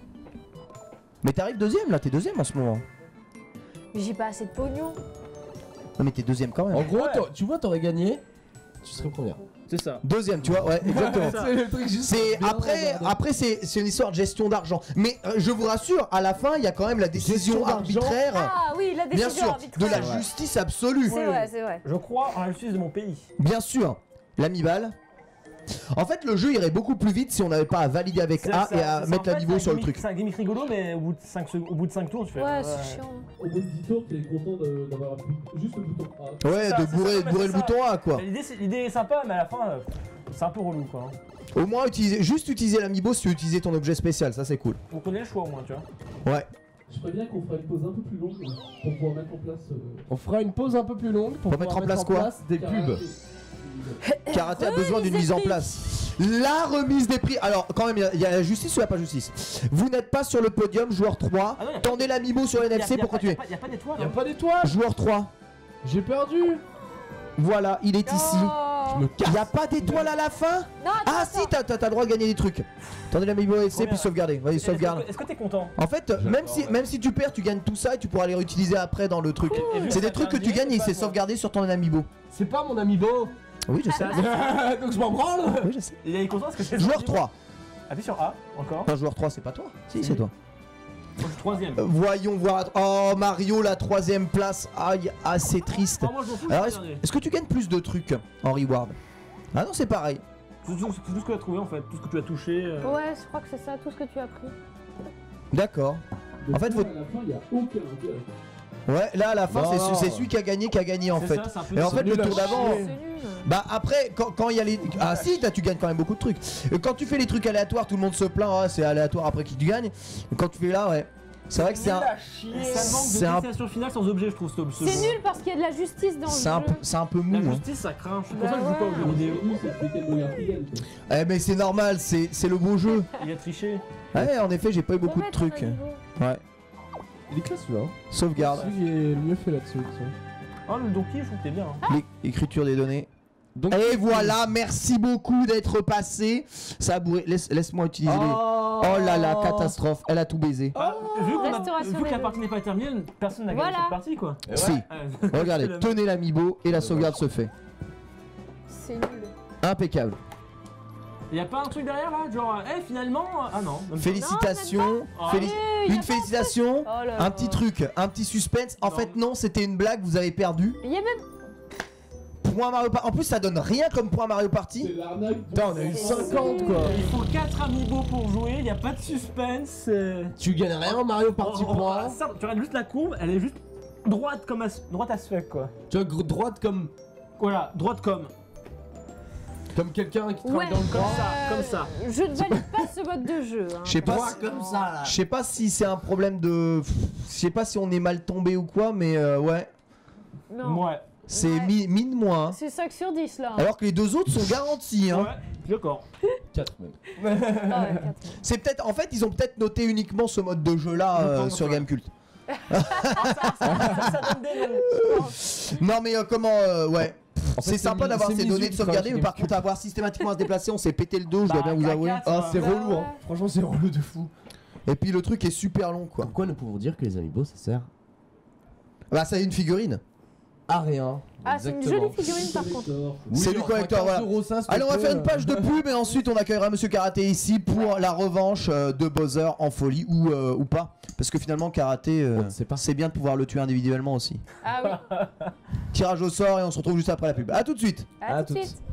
Mais t'arrives deuxième là, t'es deuxième en ce moment. Mais j'ai pas assez de pognon. Non mais t'es deuxième quand même. En gros, Ouais. tu vois, t'aurais gagné, tu serais première. C'est ça. Deuxième, tu vois, ouais, exactement. C'est le truc juste. C'est bien après, regardé. après c'est une histoire de gestion d'argent. Mais je vous rassure, à la fin, il y a quand même la décision Gestion d'argent. arbitraire. Ah oui, la Bien décision sûr, arbitraire. de la Ouais. justice absolue. C'est vrai, c'est vrai. Je crois en la justice de mon pays. Bien sûr, l'amiral. En fait, le jeu irait beaucoup plus vite si on n'avait pas à valider avec C'est A ça, et à c'est ça. mettre En la fait, niveau sur le gimmick- truc. C'est un gimmick rigolo, mais au bout de 5 tours, tu fais. Ouais, c'est chiant. Au bout de 10 tours, t'es content d'avoir juste le bouton A. Ouais, ça, de c'est bourrer, ça, mais bourrer c'est le ça. bouton A quoi. Bah, l'idée est sympa, mais à la fin, c'est un peu relou quoi. Au moins, juste utiliser l'amiibo si tu veux utiliser ton objet spécial, ça c'est cool. On connaît le choix au moins, tu vois. Ouais. Je préviens qu'on fera une pause un peu plus longue pour pouvoir mettre en place. On fera une pause un peu plus longue pour Pour mettre pouvoir en place quoi des pubs. Karaté a besoin d'une des mise en prix. place. La remise des prix. Alors, quand même, il y a la justice ou il n'y a pas justice? Vous n'êtes pas sur le podium, joueur 3. Ah non, y a pas- Tendez l'amiibo sur NFC pour continuer. Y'a pas d'étoile. Y'a hein. pas d'étoile. Joueur 3. J'ai perdu. Voilà, il est ici. Oh. Me Il n'y a pas d'étoile à la fin? Non, attends, Ah attends. si, t'as le droit de gagner des trucs. Tendez l'amiibo NFC Combien puis sauvegarder. Vas-y, sauvegarde. Est-ce que t'es content? En fait, même si tu perds, tu gagnes tout ça et tu pourras les réutiliser après dans le truc. Et vu C'est que des ça trucs que fait tu un gagnes et c'est c'est pas toi. sauvegardé sur ton amiibo. C'est pas mon amiibo. Oui, je sais. Donc je m'en branle. Oui, je sais. Il est content parce que c'est. Joueur 3. Appuie sur A, encore. Non, joueur 3, c'est pas toi. Si, c'est toi. Moi, je suis 3ème. Voyons voir. Oh, Mario, la 3ème place. Aïe, assez triste. Oh, moi je m'en fous, Alors, je suis dernier. est-ce que tu gagnes plus de trucs en reward? Ah non, c'est pareil. C'est tout ce que tu as trouvé en fait, tout ce que tu as touché. Ouais, je crois que c'est ça, tout ce que tu as pris. D'accord. En fait, faut- À la fin, il n'y a aucun intérêt. Ouais, là à la fin, Non. c'est celui qui a gagné en C'est fait. ça, c'est un peu Et en ça. fait, le nul à tour d'avant. chier. C'est nul. Bah après, quand il y a les. Ah si, tu gagnes quand même beaucoup de trucs. Quand tu fais les trucs aléatoires, tout le monde se plaint, ah, c'est aléatoire après qui tu gagnes. Et quand tu fais là, ouais. C'est vrai que c'est un. Ça manque c'est de un- destination finale sans objet, je trouve. Ce C'est jeu. nul parce qu'il y a de la justice dans le C'est un, jeu. c'est un peu mou. La Hein. justice, ça craint. C'est pour Bah ça que je joue pas aux jeux ouais. vidéo. Nous, c'est quel meilleur qui gagne, quoi. Eh mais c'est normal, c'est le beau jeu. Il a triché. Ouais, en effet, j'ai pas eu beaucoup de Remettre un trucs. amiibo. Ouais. Il est classe celui-là. Sauvegarde. Celui qui est le mieux fait là-dessus. Oh, le Donkey, je trouve que t'es bien. hein. L'écriture des données. Donc, Et voilà, merci beaucoup d'être passé. Ça a bourré. Laisse-moi utiliser les. Oh là là, catastrophe. Elle a tout baisé. Ah, Restauration vu que la des partie n'est pas terminée, personne n'a gagné Voilà. cette partie quoi. Et ouais. Si. Ouais. Regardez, C'est le- tenez l'amiibo et la sauvegarde se fait. C'est nul. Impeccable. Y a pas un truc derrière là, genre, finalement, ah non. même pas. Félicitations. Ah. Féli- Eh, y a Une pas- félicitation. Oh là Un là. petit truc, un petit suspense. En Non. fait, non, c'était une blague, vous avez perdu. Il y a même. Point Mario Party. En plus, ça donne rien comme point Mario C'est Party. l'arnaque. Putain, on a eu 50 quoi. Il faut 4 amiibo pour jouer, il n'y a pas de suspense. Tu gagnes rien en Mario Party point. Simple, tu regardes juste la courbe, elle est juste droite comme droite as fuck quoi. Tu vois, droite comme Voilà, droite comme quelqu'un qui Ouais, travaille dans le comme camp. ça, comme ça. Je ne valide pas ce mode de jeu. Hein. Je sais pas. Droit comme ça là. Je sais pas si c'est un problème de. Je sais pas si on est mal tombé ou quoi, mais ouais. Non. Ouais. C'est Ouais. mine moins. Hein. C'est 5 sur 10 là. Alors que les deux autres sont garantis. Hein. Ouais, je suis d'accord. 4 même. Ah ouais, 4. C'est peut-être. En fait, ils ont peut-être noté uniquement ce mode de jeu là Je pense, sur ouais. Gamecult. Ça donne des noms. Non, mais comment. Ouais. En fait, C'est sympa mis- d'avoir c'est ces mis données de ultra sauvegarder, chez mais par Gamecult. contre, avoir systématiquement à se déplacer, on s'est pété le dos, je dois Bah, bien vous avouer. caca, Ah, c'est Bah relou hein. ouais. Franchement, c'est relou de fou. Et puis le truc est super long quoi. Pourquoi nous pouvons dire que les amiibo ça sert Bah, ça a une figurine. à rien. Ah, c'est une jolie figurine par contre. C'est du collector, voilà. Allez, on va faire une page de pub et ensuite on accueillera Monsieur Karaté ici pour la revanche de Bowser en folie ou pas. Parce que finalement, Karaté, C'est pas. c'est bien de pouvoir le tuer individuellement aussi. Ah oui. Tirage au sort et on se retrouve juste après la pub. A tout de suite. À tout de suite.